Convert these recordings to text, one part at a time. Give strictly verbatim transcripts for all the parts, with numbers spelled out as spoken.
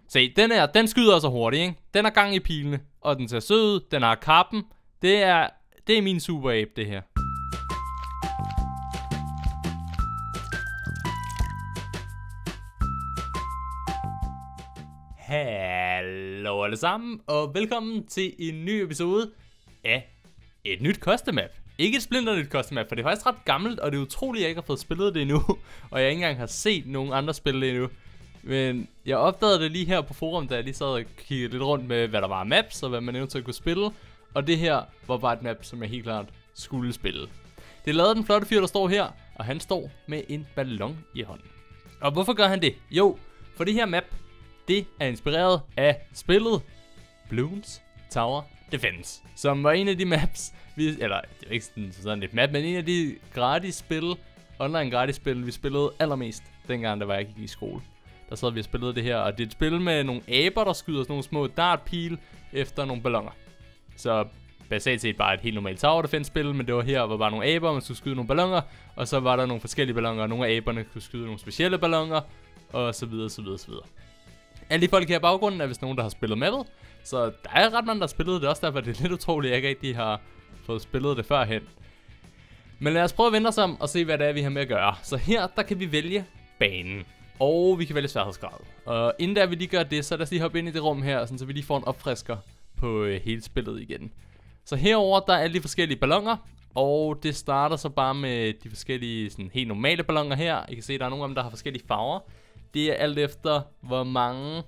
Se, den her, den skyder så hurtigt, ikke? Den har gang i pilene, og den ser sød ud, den har kappen. Det er, det er min super ape, det her. Hallo alle sammen, og velkommen til en ny episode af et nyt custom map. Ikke et splinter nyt custom map, for det er faktisk ret gammelt, og det er utroligt, at jeg ikke har fået spillet det endnu. Og jeg ikke engang har set nogen andre spille det endnu. Men jeg opdagede det lige her på forum, da jeg lige sad og kiggede lidt rundt med, hvad der var af maps, og hvad man eventuelt kunne spille. Og det her var bare et map, som jeg helt klart skulle spille. Det lavede den flotte fyr, der står her, og han står med en ballon i hånden. Og hvorfor gør han det? Jo, for det her map, det er inspireret af spillet Bloons Tower Defense, som var en af de maps, vi, eller det er ikke sådan, sådan et map, men en af de gratis spil, online gratis spil, vi spillede allermest, dengang der var jeg gik i skole. Der sad vi og spillede det her, og det er et spil med nogle aber, der skyder sådan nogle små dartpile efter nogle balloner. Så basalt set bare et helt normalt Tower Defense spil, men det var her, hvor bare nogle aber, man skulle skyde nogle balloner, og så var der nogle forskellige balloner, og nogle af aberne kunne skyde nogle specielle balloner, og så videre, så videre, så videre. Alle de folk her i baggrunden er vist nogen, der har spillet mappet, så der er ret mange, der har spillet det også, derfor det er lidt utroligt, at jeg ikke rigtig har fået spillet det førhen. Men lad os prøve at vende os om og se, hvad det er, vi har med at gøre. Så her, der kan vi vælge banen, og vi kan vælge sværhedsgrad. Og inden der vi lige gør det, så lad os lige hoppe ind i det rum her, så vi lige får en opfrisker på øh, hele spillet igen. Så herover der er alle de forskellige balloner, og det starter så bare med de forskellige sådan, helt normale balloner her. I kan se, der er nogle af dem, der har forskellige farver. Det er alt efter, hvor mange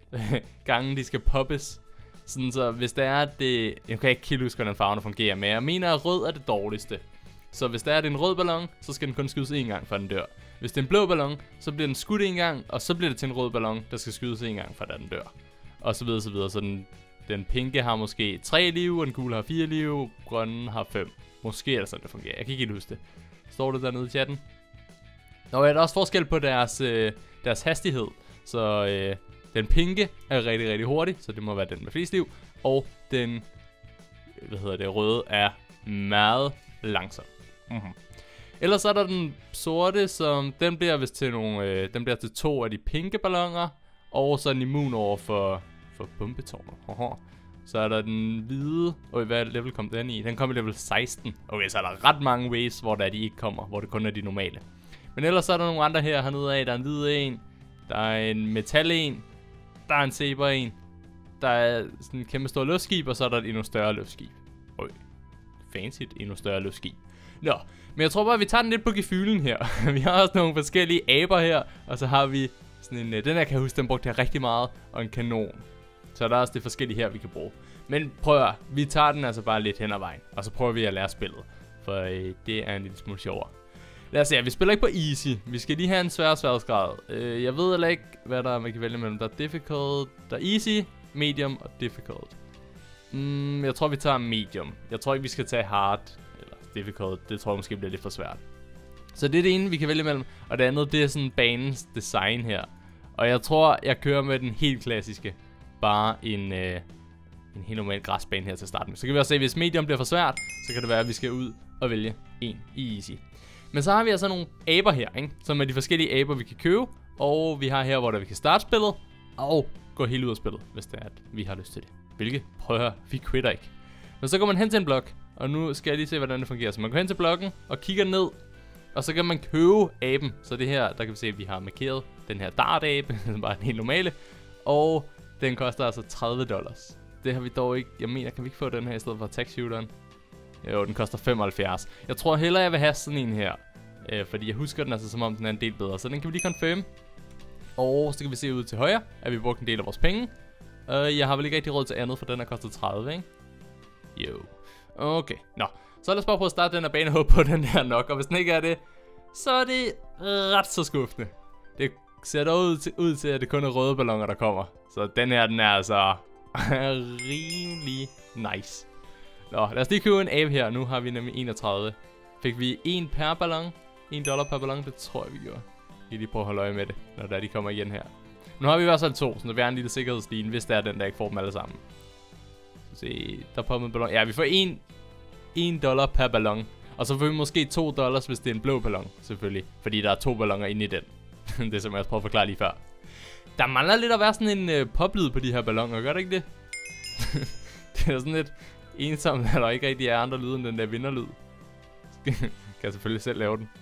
gange de skal poppes. Sådan så, hvis det er det... Jeg kan ikke helt huske, hvordan farverne fungerer, men jeg mener, at rød er det dårligste. Så hvis der er det en rød ballon, så skal den kun skydes en gang, før den dør. Hvis det er en blå ballon, så bliver den skudt en gang, og så bliver det til en rød ballon, der skal skydes en gang, før den dør. Og så videre, så videre. Så den, den pinke har måske tre liv, og den gule har fire liv, grønne har fem. Måske er det sådan, det fungerer. Jeg kan ikke helt huske det. Står det dernede i chatten? Nå, ja, der er også forskel på deres, øh, deres hastighed. Så øh, den pinke er rigtig, rigtig hurtig, så det må være den med flest liv. Og den, hvad hedder det, røde er meget langsom. Mm-hmm. Ellers er der den sorte, som den bliver vist til nogle, øh, den bliver til to af de pinke balloner. Og så er den immun over for, for bombetårner. Så er der den hvide. Og hvad level kom den i? Den kom i level seksten. Okay, så er der ret mange waves, hvor der de ikke kommer, hvor det kun er de normale. Men ellers så er der nogle andre her hernede af. Der er en hvid en. Der er en metal en. Der er en saber en. Der er sådan en kæmpe stor luftskib, og så er der et endnu større luftskib. Øj, fancy et endnu større luftskib. Nå, men jeg tror bare, at vi tager den lidt på gefylen her. Vi har også nogle forskellige aber her, og så har vi sådan en, den her kan jeg huske, den brugte jeg rigtig meget, og en kanon. Så der er også det forskellige her, vi kan bruge. Men prøv at, vi tager den altså bare lidt hen ad vejen, og så prøver vi at lære spillet. For øh, det er en lille smule sjovere. Lad os se, vi spiller ikke på easy. Vi skal lige have en svær sværhedsgrad. Øh, jeg ved heller ikke, hvad der er, man kan vælge mellem. Der er difficult, der er easy, medium og difficult. Mm, jeg tror, vi tager medium. Jeg tror ikke, vi skal tage hard eller difficult. Det tror jeg måske bliver lidt for svært. Så det er det ene, vi kan vælge mellem. Og det andet, det er sådan banens design her. Og jeg tror, jeg kører med den helt klassiske. Bare en, øh, en helt normal græsbane her til at starte med. Så kan vi også se, hvis medium bliver for svært, så kan det være, at vi skal ud og vælge en i easy. Men så har vi altså nogle aber her, ikke? Som er de forskellige aber, vi kan købe. Og vi har her, hvor der vi kan starte spillet. Og gå helt ud af spillet, hvis det er, at vi har lyst til det. Hvilket, prøv at høre, vi quitter ikke. Men så går man hen til en blok. Og nu skal jeg lige se, hvordan det fungerer. Så man går hen til blokken og kigger ned. Og så kan man købe aben. Så det her, der kan vi se, at vi har markeret den her dart-abe. Bare den helt normale. Og den koster altså tredive dollars. Det har vi dog ikke. Jeg mener, kan vi ikke få den her i stedet for attack-shooteren? Jo, den koster femoghalvfjerds. Jeg tror hellere, jeg vil have sådan en her. Øh, fordi jeg husker den altså, som om den er en del bedre. Så den kan vi lige confirm. Og så kan vi se ud til højre, at vi brugt en del af vores penge. Uh, jeg har vel ikke rigtig råd til andet, for den har kostet tredive, ikke? Jo. Okay, nå. Så lad os bare prøve at starte den her bane og håbe på den her nok. Og hvis den ikke er det, så er det ret så skuffende. Det ser dog ud til, ud til, at det kun er røde balloner, der kommer. Så den her, den er altså rimelig nice. Nå, lad os lige købe en abe her. Nu har vi nemlig enogtredive. Fik vi en per ballon? en dollar per ballon? Det tror jeg, vi gjorde. Vi lige prøve at holde øje med det, når der de kommer igen her. Nu har vi i hvert fald to, så vi har en lille sikkerhedsline, hvis det er den, der ikke får dem alle sammen. Så se, der popper en ballon. Ja, vi får en dollar per ballon. Og så får vi måske to dollars, hvis det er en blå ballon, selvfølgelig. Fordi der er to balloner inde i den. Det som jeg også prøvede at forklare lige før. Der mangler lidt at være sådan en øh, poplyd på de her balloner, gør det ikke det? Det er sådan lidt ensomt, at der ikke rigtig er andre lyde end den der vinderlyd. Kan jeg selvfølgelig selv lave den.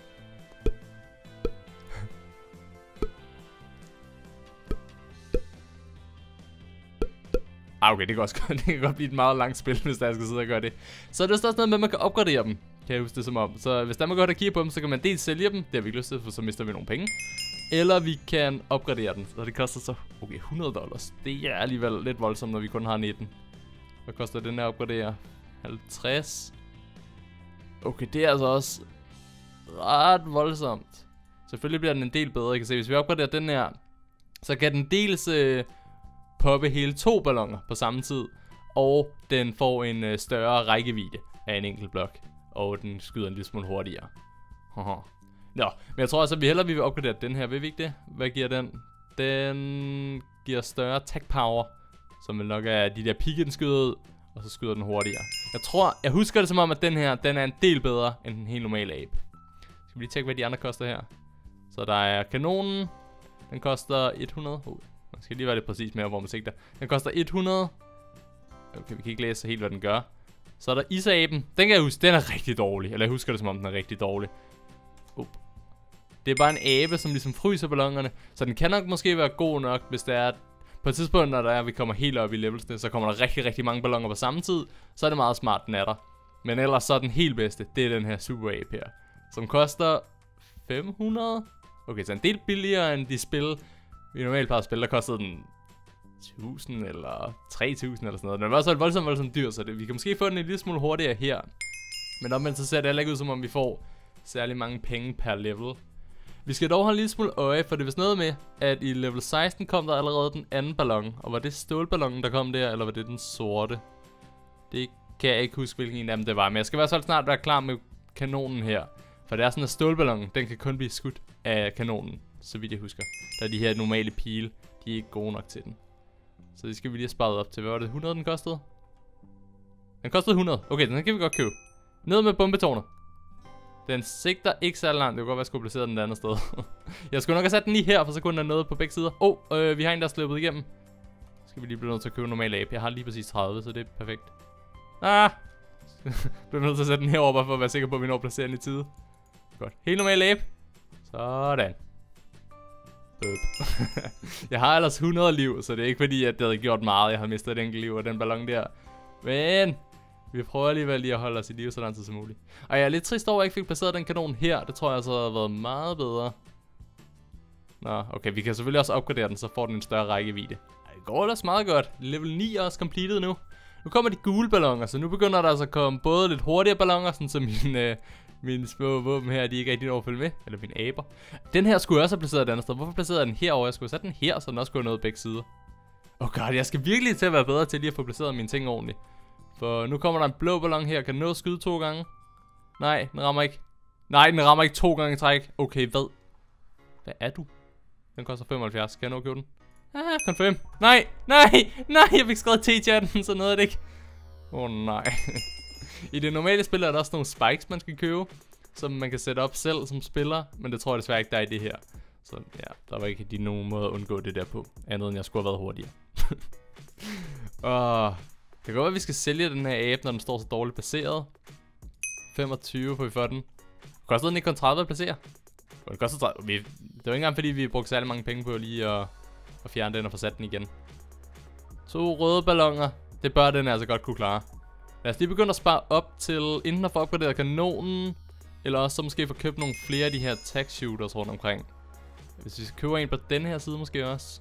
Ah, okay, det kan, også, det kan godt blive et meget langt spil, hvis der skal sidde og gøre det. Så er det også noget med, at man kan opgradere dem. Kan jeg huske det som om. Så hvis der man går og kigger på dem, så kan man dels sælge dem. Det har vi ikke lyst til, for så mister vi nogle penge. Eller vi kan opgradere den. Så det koster så, okay, hundrede dollars. Det er alligevel lidt voldsomt, når vi kun har nitten. Hvad koster den her opgradere? halvtreds. Okay, det er altså også ret voldsomt. Selvfølgelig bliver den en del bedre. Jeg kan se, hvis vi opgraderer den her, så kan den dels øh, poppe hele to balloner på samme tid. Og den får en øh, større rækkevidde af en enkelt blok. Og den skyder en lille smule hurtigere. Nå, men jeg tror altså, at vi hellere vi vil opgradere den her. Vil vi ikke det? Hvad giver den? Den giver større attack power. Som vil nok er de der pigge, den skyder ud. Og så skyder den hurtigere. Jeg tror, jeg husker det som om, at den her, den er en del bedre end den helt normale abe. Skal vi lige tjekke, hvad de andre koster her. Så der er kanonen. Den koster hundrede. Oh, man skal lige være lidt præcis med, hvor man sigter. Den koster hundrede. Okay, vi kan ikke læse helt, hvad den gør. Så er der isaben. Den kan jeg huske, den er rigtig dårlig. Eller jeg husker det som om, den er rigtig dårlig. Oh. Det er bare en abe, som ligesom fryser ballonerne. Så den kan nok måske være god nok, hvis det er... På et tidspunkt, når der er, vi kommer helt op i levelsene, så kommer der rigtig, rigtig mange balloner på samme tid. Så er det meget smart, den er der. Men ellers så er den helt bedste, det er den her Super Ape her. Som koster fem hundrede. Okay, så en del billigere end de spil, vi normalt plejer at spille. Der kostede den tusind eller tre tusind eller sådan noget. Den var også et voldsomt, voldsomt dyr, så det, vi kan måske få den en lille smule hurtigere her. Men omvendt så ser det heller ikke ud, som om vi får særlig mange penge per level. Vi skal dog have en lille smule øje, for det er vist noget med, at i level seksten kom der allerede den anden ballon. Og var det stålballonen, der kom der, eller var det den sorte? Det kan jeg ikke huske, hvilken en af dem det var. Men jeg skal i hvert fald snart være klar med kanonen her. For det er sådan, at stålballonen, den kan kun blive skudt af kanonen, så vidt jeg husker. Der er de her normale pile, de er ikke gode nok til den. Så det skal vi lige have sparet op til. Hvad var det? hundrede den kostede? Den kostede hundrede. Okay, den kan vi godt købe. Ned med bombetårnet. Den sigter ikke så langt. Det kunne godt være, at jeg skulle placere den et andet sted. Jeg skulle nok have sat den lige her, for så kunne den have noget på begge sider. Åh, oh, øh, vi har en, der er slippet igennem. Så skal vi lige blive nødt til at købe en normal abe. Jeg har lige præcis tredive, så det er perfekt. Ah! Bliver nødt til at sætte den herover, bare for at være sikker på, at vi når at placere den i tide. Godt. Helt normal abe. Sådan. Jeg har ellers hundrede liv, så det er ikke fordi, at det havde gjort meget. Jeg har mistet et enkelt liv af den ballon der. Men vi prøver alligevel lige at holde os i live så lang tid som muligt. Og jeg er lidt trist over, at jeg ikke fik placeret den kanon her. Det tror jeg altså havde været meget bedre. Nå, okay, vi kan selvfølgelig også opgradere den, så får den en større rækkevidde. Det går ellers meget godt. Level ni er også completed nu. Nu kommer de gule balloner, så nu begynder der altså at komme både lidt hurtigere balloner, sådan som mine, øh, mine små våben her, de ikke rigtig når at følge med. Eller mine aber. Den her skulle jeg også have placeret et andet sted. Hvorfor placerede jeg den herovre? Jeg skulle have sat den her, så den også kunne have nået begge sider. Oh god, jeg skal virkelig til at være bedre til lige at få placeret mine ting ordentligt. For nu kommer der en blå ballon her. Kan den nå at skyde to gange? Nej, den rammer ikke. Nej, den rammer ikke to gange i træk. Okay, hvad? Hvad er du? Den koster femoghalvfjerds. Kan jeg nå at købe den? Ah, confirm. Nej, nej, nej. Jeg fik skrevet T-chatten, så nåede det ikke. Åh oh, nej. I det normale spil er der også nogle spikes, man skal købe. Som man kan sætte op selv som spiller. Men det tror jeg desværre ikke, der er i det her. Så ja, der var ikke de nogen måde at undgå det der på. Andet end jeg skulle have været hurtigere. Åh... oh. Det kan godt være, at vi skal sælge den her abe, når den står så dårligt placeret. femogtyve får vi for den. Kostede den ikke kun tredive at placere? Det kostede tredive. Vi, det var ikke engang fordi, vi brugte særlig mange penge på lige at, at fjerne den og få sat den igen. To røde balloner. Det bør den altså godt kunne klare. Lad os lige begynde at spare op til enten at få opgraderet kanonen, eller også så måske få købt nogle flere af de her attack shooters rundt omkring. Hvis vi skal købe en på den her side måske også.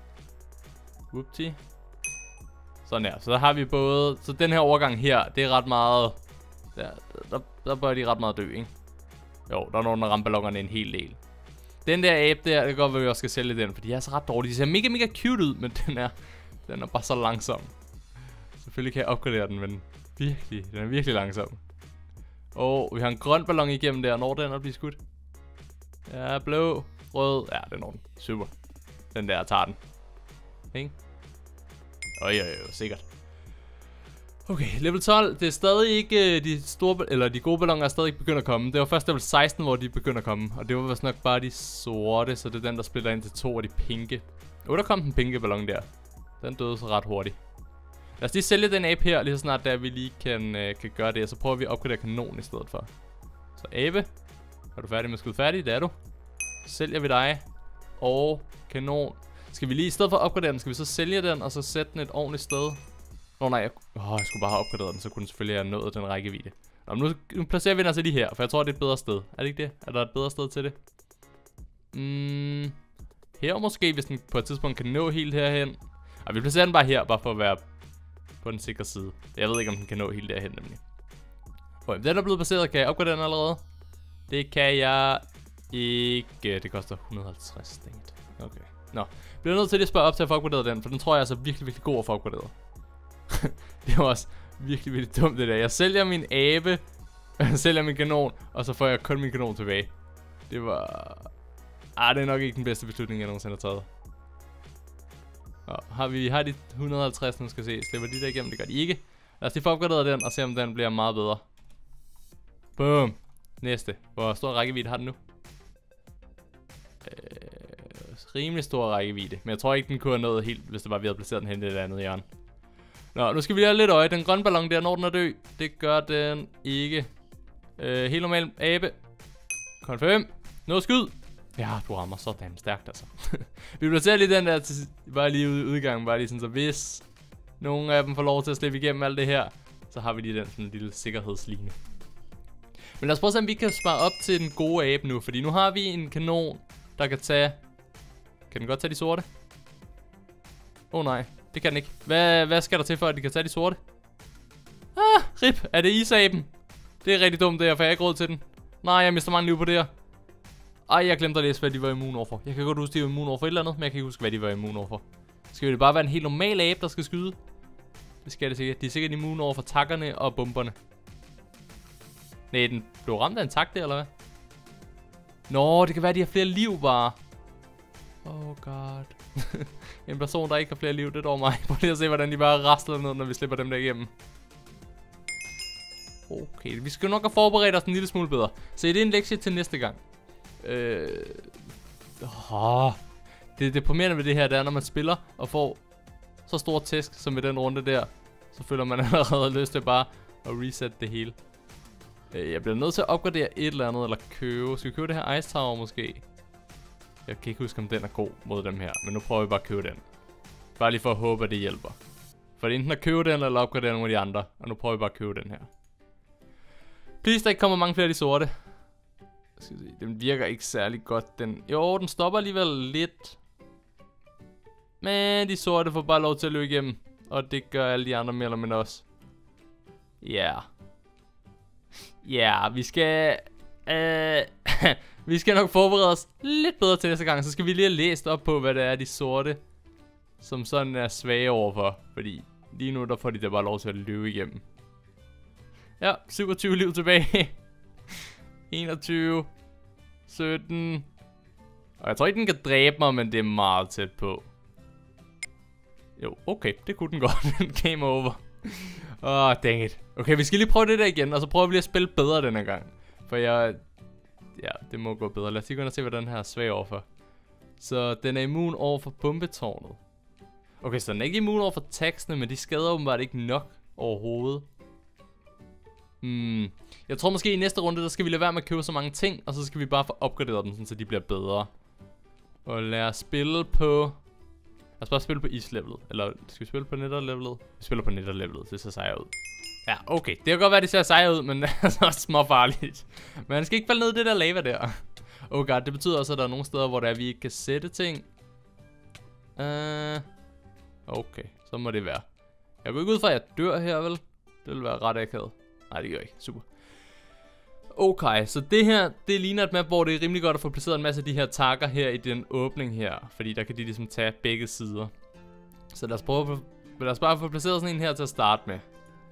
Whoopty. Sådan her, så der har vi både, så den her overgang her, det er ret meget, der, der, der bør de ret meget dø, ikke? Jo, der er nogen, der rammer ballongerne en hel del. Den der abe der, det går godt, at vi også skal sælge den, for de er så ret dårlige. De ser mega, mega cute ud, men den er, den er bare så langsom. Selvfølgelig kan jeg opgradere den, men virkelig, den er virkelig langsom. Og vi har en grøn ballon igennem der, når den er blive skudt. Ja, blå, rød, ja, det er nogen. Super. Den der tager den. Ikke? Øj, øj, øj, sikkert. Okay, level tolv, det er stadig ikke de store, eller de gode balloner er stadig ikke begyndt at komme. Det var først level seksten, hvor de begynder at komme. Og det var vist nok bare de sorte, så det er den, der splitter ind til to af de pinke. Oh, der kom den pinke ballon der. Den døde så ret hurtigt. Lad os lige sælge den abe her, lige så snart der vi lige kan, øh, kan gøre det. Og så prøver vi at opgradere kanonen i stedet for. Så abe. Er du færdig med at skyde færdig? Det er du. Sælger vi dig. Og kanon. Skal vi lige, i stedet for at opgradere den, skal vi så sælge den, og så sætte den et ordentligt sted? Nå nej, jeg, åh, jeg skulle bare have opgraderet den, så kunne den selvfølgelig have nået den rækkevidde. Nå, nu, nu placerer vi den altså lige her, for jeg tror, det er et bedre sted. Er det ikke det? Er der et bedre sted til det? Mm, her måske, hvis den på et tidspunkt kan nå helt herhen. Og vi placerer den bare her, bare for at være på den sikre side. Jeg ved ikke, om den kan nå helt derhen, nemlig. Okay, den er blevet placeret. Kan jeg opgradere den allerede? Det kan jeg ikke. Det koster et hundrede og halvtreds stat. Okay. Nå, bliver nødt til at spørge op til at få opgraderet den, for den tror jeg er så virkelig, virkelig god at få opgraderet. Det var også virkelig, virkelig dumt det der. Jeg sælger min abe, jeg sælger min kanon, og så får jeg kun min kanon tilbage. Det var... Ah, det er nok ikke den bedste beslutning, jeg nogensinde har taget. Nå, har vi har de et hundrede og halvtreds, nu skal se. Slipper de der igennem? Det gør de ikke. Lad os lige få opgraderet den, og se om den bliver meget bedre. Boom. Næste. Hvor stor rækkevidde har den nu? Øh, rimelig stor rækkevidde. Men jeg tror ikke, den kunne have nået helt, hvis det var, vi havde placeret den hen i det andet hjørne. Nå, nu skal vi lige have lidt øje. Den grønne ballon der, når den er død. Det gør den ikke. Øh, helt normal abe. Confirm. Nå, skyd. Ja, du rammer sådan stærkt, altså. Vi placerer lige den der til, bare lige ude i udgangen. Bare lige sådan, så hvis nogle af dem får lov til at slippe igennem alt det her, så har vi lige den sådan en lille sikkerhedsline. Men lad os prøve at se, om vi kan spare op til den gode abe nu. Fordi nu har vi en kanon, der kan tage... Kan den godt tage de sorte? Åh oh, nej, det kan den ikke. Hvad, hvad skal der til for, at de kan tage de sorte? Ah, rip. Er det isaben? Det er rigtig dumt det her, for jeg har ikke råd til den. Nej, jeg mister mange liv på det her. Ej, jeg glemte at læse, hvad de var immun overfor. Jeg kan godt huske, at de var immun overfor et eller andet, men jeg kan ikke huske, hvad de var immun overfor. Skal det bare være en helt normal abe, der skal skyde? Det skal det sikkert. De er sikkert immun overfor takkerne og bomberne. Nej, den blev ramt af en tak der, eller hvad? Nå, det kan være, at de har flere liv bare. Oh god. En person, der ikke har flere liv, det er dog mig. Prøv lige at se, hvordan de bare rasler ned, når vi slipper dem der igennem. Okay, vi skal nok have forberedt os en lille smule bedre. Så det er en lektie til næste gang. Øh... Oh. Det er deprimerende ved det her, det er, når man spiller og får så stor tæsk som med den runde der, så føler man allerede lyst til bare at reset det hele. Jeg bliver nødt til at opgradere et eller andet, eller købe. Skal vi købe det her Ice Tower måske? Jeg kan ikke huske, om den er god mod dem her, men nu prøver vi bare at købe den. Bare lige for at håbe, at det hjælper. For det er enten at købe den, eller opgradere nogle af de andre. Og nu prøver vi bare at købe den her. Please, der ikke kommer mange flere af de sorte. Skal se. Den virker ikke særlig godt. Den... Jo, den stopper alligevel lidt. Men de sorte får bare lov til at løbe igennem. Og det gør alle de andre mere eller mindre også. Ja. Yeah. Ja, yeah, vi skal... Øh... vi skal nok forberede os lidt bedre til næste gang. Så skal vi lige have læst op på, hvad det er, de sorte, som sådan er svage overfor. Fordi lige nu, der får de da bare lov til at løbe igennem. Ja, syvogtyve liv tilbage. enogtyve. sytten. Og jeg tror ikke, den kan dræbe mig, men det er meget tæt på. Jo, okay, det kunne den godt. Game over. Åh, oh, dang it. Okay, vi skal lige prøve det der igen, og så prøver vi lige at spille bedre denne gang. For jeg... Ja, det må gå bedre. Lad os lige gå ind og se, hvad den her er svag overfor. Så den er immun over for bombetårnet. Okay, så den er ikke immun over for taxene, men de skader åbenbart ikke nok overhovedet. Hmm. Jeg tror måske i næste runde, der skal vi lade være med at købe så mange ting, og så skal vi bare få opgraderet dem, sådan, så de bliver bedre. Og lad os spille på... Lad os bare spille på islevelet. Eller skal vi spille på netterlevelet? Vi spiller på netterlevelet, det ser sejere ud. Ja, okay. Det kan godt være, det ser sejere ud, men det er så småfarligt. Men man skal ikke falde ned i det der lava der. Oh god, det betyder også, at der er nogle steder, hvor der er, vi ikke kan sætte ting. Uh, okay, så må det være. Jeg går ikke ud fra, at jeg dør her, vel? Det vil være ret akavet. Nej, det gør jeg ikke. Super. Okay, så det her, det ligner et map, hvor det er rimelig godt at få placeret en masse af de her takker her i den åbning her. Fordi der kan de ligesom tage begge sider. Så lad os prøve at, lad os bare få placeret sådan en her til at starte med.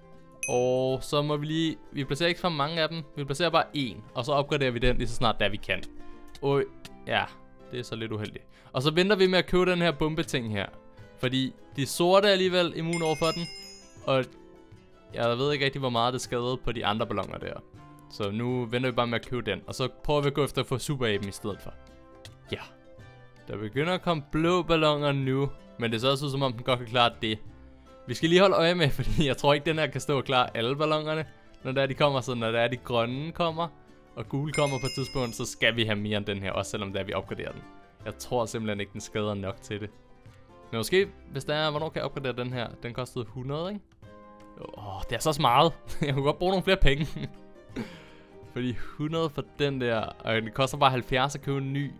Og så må vi lige, vi placerer ikke for mange af dem. Vi placerer bare en, og så opgraderer vi den lige så snart der vi kan. Og ja, det er så lidt uheldigt. Og så venter vi med at købe den her bombeting her. Fordi de sorte er alligevel immun over for den. Og jeg ved ikke rigtig, hvor meget det skadede på de andre balloner der. Så nu venter vi bare med at købe den. Og så prøver vi at gå efter at få superaben i stedet for. Ja. Der begynder at komme blå balloner nu. Men det ser også ud som om den godt kan klare det. Vi skal lige holde øje med, fordi jeg tror ikke den her kan stå og klare alle ballonerne. Når der de kommer, så når der er de grønne kommer, og gule kommer på et tidspunkt, så skal vi have mere end den her, også selvom der vi opgraderer den. Jeg tror simpelthen ikke, den skader nok til det. Men måske, hvis der er, hvornår kan jeg opgradere den her? Den kostede hundrede, ikke? Åh, oh, det er så meget. Jeg kunne godt bruge nogle flere penge. Fordi hundrede for den der, og det koster bare halvfjerds at købe en ny.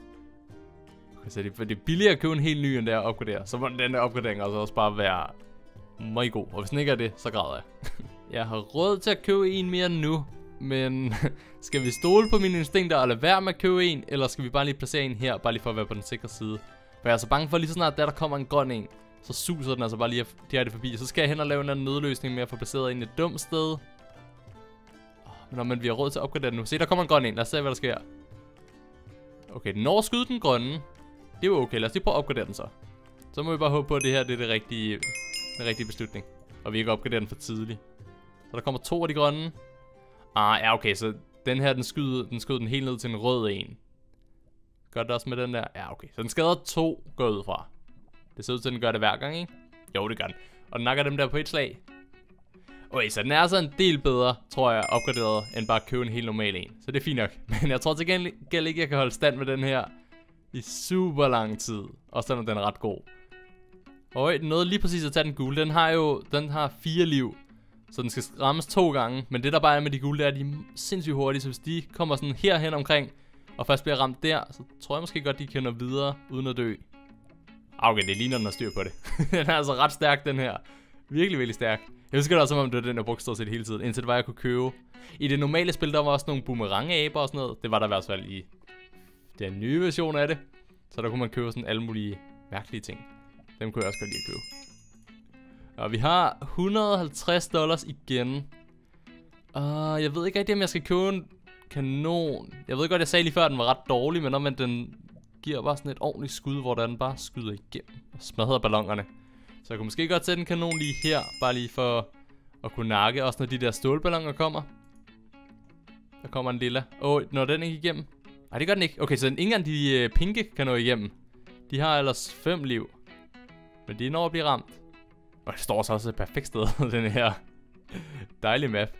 Okay, så det, det er billigere at købe en helt ny, end det er at opgradere. Så må den der opgradering altså også bare være meget god. Og hvis den ikke er det, så græder jeg. Jeg har råd til at købe en mere nu. Men skal vi stole på mine instinkter og lade være med at købe en? Eller skal vi bare lige placere en her, bare lige for at være på den sikre side? For jeg er så bange for lige så snart, der der kommer en grøn en, så suser den altså bare lige direkte forbi. Så skal jeg hen og lave en anden nødløsning med at få placeret en et dumt sted. Nå, men vi har råd til at opgradere den nu. Se, der kommer en grøn en. Lad os se, hvad der sker. Okay, den når at skyde den grønne. Det er jo okay. Lad os lige prøve at opgradere den så. Så må vi bare håbe på, at det her det er det rigtige, den rigtige beslutning. Og vi ikke opgraderer den for tidligt. Så der kommer to af de grønne. Ah, ja, okay. Så den her, den skyder den, skyder den helt ned til en rød en. Gør det også med den der? Ja, okay. Så den skader to, går ud fra. Det ser ud til, at den gør det hver gang, ikke? Jo, det gør den. Og den nakker dem der på et slag. Okay, så den er altså en del bedre, tror jeg, opgraderet, end bare at købe en helt normal en. Så det er fint nok. Men jeg tror til gengæld ikke, jeg kan holde stand med den her i super lang tid. Også selvom den er ret god. Og den nåede lige præcis at tage den gule. Den har jo den har fire liv. Så den skal rammes to gange. Men det der bare er med de gule, det er, at de er sindssygt hurtige. Så hvis de kommer sådan herhen omkring, og først bliver ramt der, så tror jeg måske godt, de kan nå videre, uden at dø. Okay, det ligner, den har styr på det. Den er altså ret stærk, den her. Virkelig, virkelig stærk. Jeg husker det også, som om det var den, jeg brugte stort set hele tiden. Indtil det var, jeg kunne købe. I det normale spil, der var også nogle boomerang-aber og sådan noget. Det var der i hvert fald i den nye version af det. Så der kunne man købe sådan alle mulige mærkelige ting. Dem kunne jeg også godt lide at købe. Og vi har et hundrede og halvtreds dollars igen. Uh, jeg ved ikke rigtig, om jeg skal købe en kanon. Jeg ved godt, jeg sagde lige før, at den var ret dårlig. Men, men den giver bare sådan et ordentligt skud, hvor den bare skyder igennem og smadrer ballonerne. Så jeg kunne måske godt sætte en kanon lige her, bare lige for at kunne nakke, også når de der stålballoner kommer. Der kommer en lilla. Åh, oh, når den ikke igennem? Nej, det gør den ikke. Okay, så ingen engang de uh, pinke kan nå igennem. De har ellers fem liv. Men de når at blive ramt. Og det står så også et perfekt sted, den her dejlige map.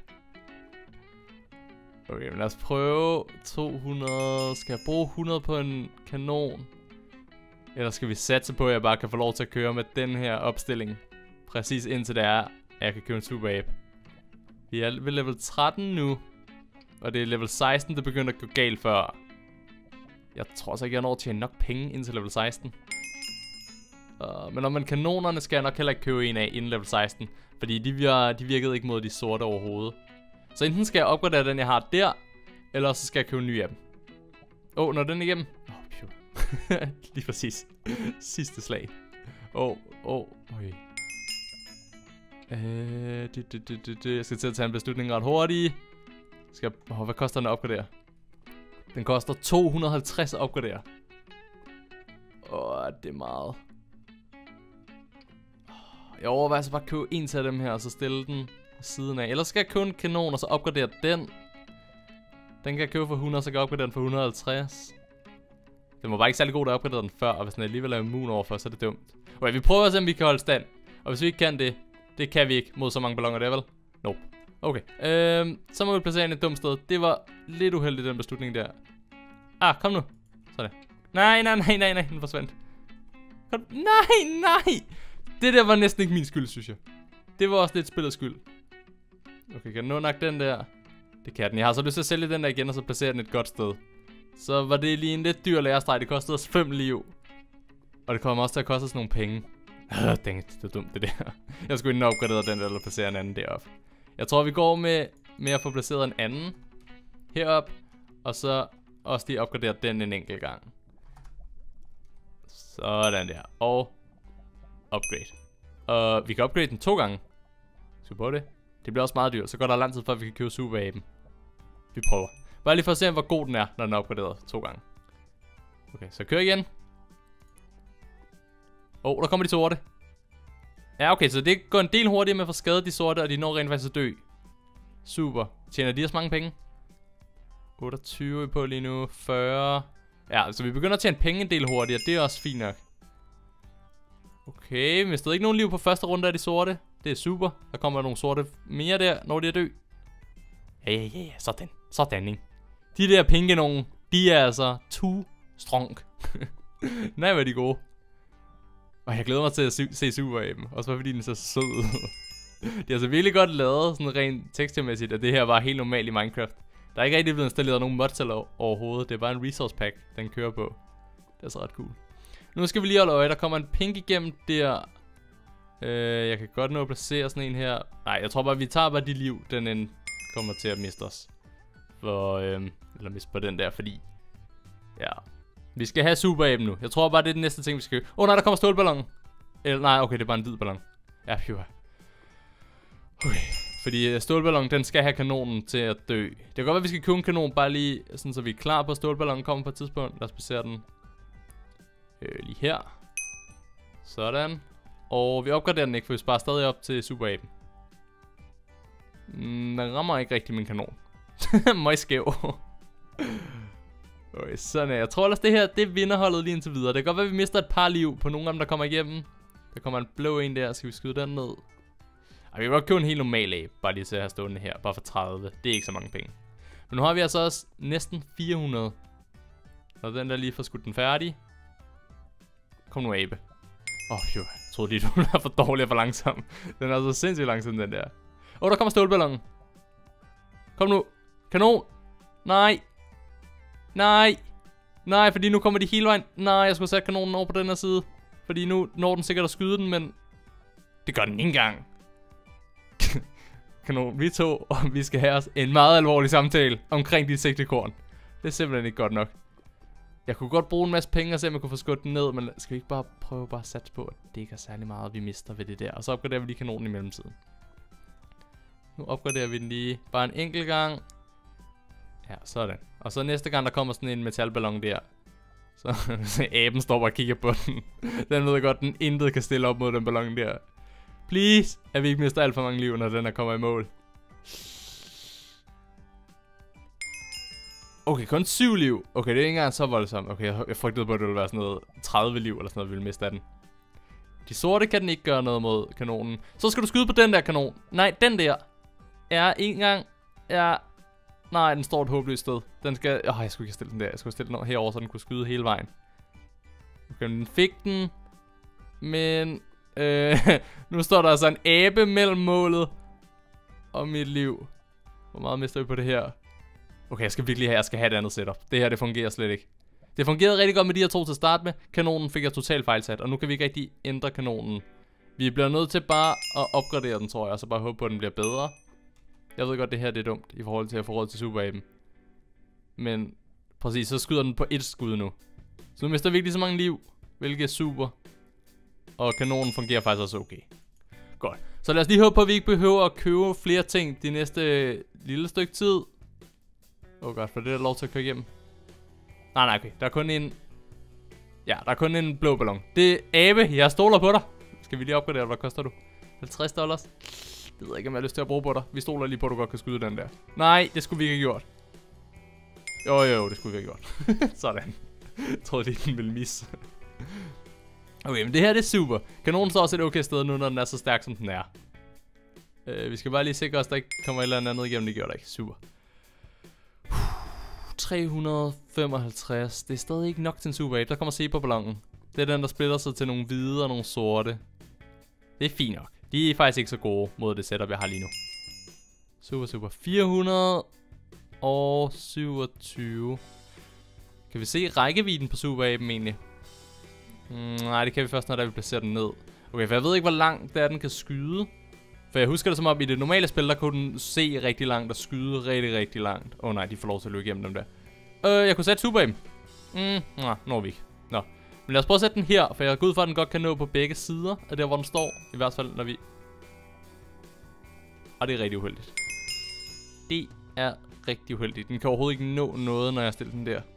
Okay, men lad os prøve to hundrede. Skal jeg bruge hundrede på en kanon? Eller skal vi satse på, at jeg bare kan få lov til at køre med den her opstilling? Præcis indtil det er, at jeg kan købe en super ape. Vi er ved level tretten nu. Og det er level seksten, der begynder at gå galt før. Jeg tror så ikke, jeg når at tjene nok penge indtil level seksten. Uh, men når man kanonerne skal jeg nok heller ikke købe en af inden level seksten. Fordi de, vir de virkede ikke mod de sorte overhovedet. Så enten skal jeg opgradere den, jeg har der. Eller så skal jeg købe en ny af dem. Åh, oh, når den er igennem. Åh, oh, phew. Lige præcis. Sidste slag. Åh, oh, åh, oh, okay. Øh, det, det, det, det, det. Jeg skal til at tage en beslutning ret hurtigt. Skal jeg, oh, hvad koster den at opgradere? Den koster to hundrede og halvtreds at opgradere. Åh, oh, det er meget. Jeg overvejer så bare at købe en til dem her, og så stille den ved siden af. Ellers skal jeg købe en kanon, og så opgradere den. Den kan jeg købe for hundrede, så kan jeg opgradere den for et hundrede og halvtreds. Den var bare ikke særlig god at opgradere den før, og hvis den alligevel er immun overfor, så er det dumt. Okay, vi prøver at se, om vi kan holde stand. Og hvis vi ikke kan det, det kan vi ikke mod så mange balloner der, vel? Nope. Okay, øhm, så må vi placere en et dumt sted. Det var lidt uheldigt, den beslutning der. Ah, kom nu. Sådan. Nej, nej, nej, nej, nej, den forsvandt. Kom. Nej, nej. Det der var næsten ikke min skyld, synes jeg. Det var også lidt spillets skyld. Okay, kan den nå nok den der? Det kan den. Jeg har så lyst til at sælge den der igen, og så placere den et godt sted. Så var det lige en lidt dyr lærestreg. Det kostede os fem liv. Og det kommer også til at koste os nogle penge. Øh, dang, det er dumt det der. Jeg skulle ikke opgradere den der, eller placere en anden deroppe. Jeg tror, vi går med, med at få placeret en anden herop. Og så også lige opgradere den en enkelt gang. Sådan der. Og upgrade. Og vi kan upgrade den to gange. Skal vi prøve det? Det bliver også meget dyrt. Så går der lang tid, før vi kan købe super-aben. Vi prøver. Bare lige for at se, hvor god den er, når den er opgraderet to gange. Okay, så kør igen. Åh, oh, der kommer de sorte. Ja, okay, så det går en del hurtigere med at få skadet de sorte, og de når rent faktisk at dø. Super. Tjener de også mange penge? otteogtyve på lige nu. fyrre. Ja, så vi begynder at tjene penge en del hurtigere. Det er også fint nok. Okay, vi mistede ikke nogen liv på første runde af de sorte. Det er super. Der kommer nogle sorte mere der, når de er død. Ja, ja, ja, ja. Sådan. Sådan, ikke? De der penge nogen, de er altså too strong. Nej, hvor er de gode. Og jeg glæder mig til at se Super-Aben. Også fordi den er så sød ud. Det er altså virkelig godt lavet, sådan rent teksturmæssigt, at det her var helt normalt i Minecraft. Der er ikke rigtig blevet installeret nogen mods eller overhovedet. Det er bare en resource pack, den kører på. Det er så ret cool. Nu skal vi lige holde øje. Der kommer en pink igennem der. Øh, jeg kan godt nå at placere sådan en her. Nej, jeg tror bare, vi tager bare de liv, den en kommer til at miste os. For, øh, eller miste på den der, fordi... Ja... Vi skal have Super-Aben nu. Jeg tror bare, det er den næste ting, vi skal... Åh oh, nej, der kommer stålballonen. Eller nej, okay, det er bare en hvid ballon. Ja, pjur. Okay. Fordi stålballonen, den skal have kanonen til at dø. Det kan godt være, at vi skal købe en kanon, bare lige sådan, så vi er klar på, at stålballonen kommer på et tidspunkt. Lad os placere den øh, lige her. Sådan. Og vi opgraderer den ikke, for vi sparer stadig op til Super-Aben. Mm, den rammer ikke rigtig min kanon. Meget skæv. Okay, sådan er. Jeg tror ellers det her, det vinder holdet lige indtil videre. Det kan godt være, at vi mister et par liv på nogle af dem, der kommer igennem. Der kommer en blå en der. Skal vi skyde den ned? Ej, vi kan godt købe en helt normal af. Bare lige til at have stående her. Bare for tredive. Det er ikke så mange penge. Men nu har vi altså også næsten fire hundrede. Og den der lige får skudt den færdig. Kom nu, abe. Åh, oh, jo. Jeg troede lige, du var for dårlig og for langsom. Den er altså sindssygt langsom, den der. Åh, oh, der kommer stålballonen. Kom nu. Kanon. Nej. Nej. Nej, fordi nu kommer de hele vejen. Nej, jeg skulle sætte kanonen over på den her side. Fordi nu når den sikkert at skyde den, men... Det gør den ikke engang. Kanon, vi to, og vi skal have os en meget alvorlig samtale omkring de sigtekorn. Det er simpelthen ikke godt nok. Jeg kunne godt bruge en masse penge og se, om jeg kunne få skudt den ned, men skal vi ikke bare prøve bare at satse på, at det ikke er særlig meget, vi mister ved det der. Og så opgraderer vi lige kanonen i mellemtiden. Nu opgraderer vi den lige bare en enkelt gang. Ja, sådan. Og så næste gang, der kommer sådan en metalballon der. Så aben står bare og kigger på den. Den ved godt, den intet kan stille op mod den ballon der. Please, at vi ikke mister alt for mange liv, når den her kommer i mål. Okay, kun syv liv. Okay, det er ikke engang så voldsomt. Okay, jeg frygtede på, at det ville være sådan noget tredive liv eller sådan noget, vi ville miste af den. De sorte kan den ikke gøre noget mod kanonen. Så skal du skyde på den der kanon. Nej, den der er en gang... Ja... Nej, den står et håbløst sted. Den skal... Åh, jeg skulle ikke stille den der. Jeg skulle stille den herover, så den kunne skyde hele vejen. Okay, den fik den. Men... Øh, nu står der altså en abe mellem målet og mit liv. Hvor meget mister vi på det her? Okay, jeg skal virkelig have, jeg skal have et andet setup. Det her, det fungerer slet ikke. Det fungerede rigtig godt med de her to til at starte med. Kanonen fik jeg totalt fejlsat, og nu kan vi ikke rigtig ændre kanonen. Vi bliver nødt til bare at opgradere den, tror jeg, og så bare håbe på, at den bliver bedre. Jeg ved godt, det her det er dumt i forhold til at få råd til Super-Aben. Men præcis, så skyder den på et skud nu. Så nu mister vi ikke lige så mange liv, hvilket er super. Og kanonen fungerer faktisk også okay. Godt. Så lad os lige håbe på, at vi ikke behøver at købe flere ting de næste lille stykke tid. Åh oh godt, for det er lov til at køre igennem. Nej, nej, okay. Der er kun en... Ja, der er kun en blå ballon. Det er abe, jeg stoler på dig. Skal vi lige opgradere, hvad koster du? halvtreds dollars. Det ved jeg ikke, om jeg har lyst til at bruge på dig. Vi stoler lige på, at du godt kan skyde den der. Nej, det skulle vi ikke have gjort. Jo, jo, det skulle vi have gjort. Sådan. Jeg troede lige, den ville misse. Okay, men det her det er super. Kanonen står også et okay sted nu, når den er så stærk, som den er. Uh, vi skal bare lige sikre os, at der ikke kommer et eller andet igennem. Det gør der ikke. Super. tre hundrede og femoghalvtreds. Det er stadig ikke nok til en Super-Ape. Der kommer se på ballonen. Det er den, der splitter sig til nogle hvide og nogle sorte. Det er fint nok. De er faktisk ikke så gode mod det setup, jeg har lige nu. Super, super. fire hundrede og syvogtyve. Kan vi se rækkevidden på Super-Aben egentlig? Mm, nej, det kan vi først, når der vi placerer den ned. Okay, for jeg ved ikke, hvor langt det er, den kan skyde. For jeg husker det som om, i det normale spil, der kunne den se rigtig langt og skyde rigtig, rigtig langt. Åh oh, nej, de får lov til at løbe igennem dem der. Øh, jeg kunne sætte Super-Aben. Mm, nej, når vi ikke. Nå. Men lad os prøve at sætte den her, for jeg går ud fra, at den godt kan nå på begge sider af der, hvor den står. I hvert fald, når vi... Og det er rigtig uheldigt. Det er rigtig uheldigt. Den kan overhovedet ikke nå noget, når jeg stiller den der.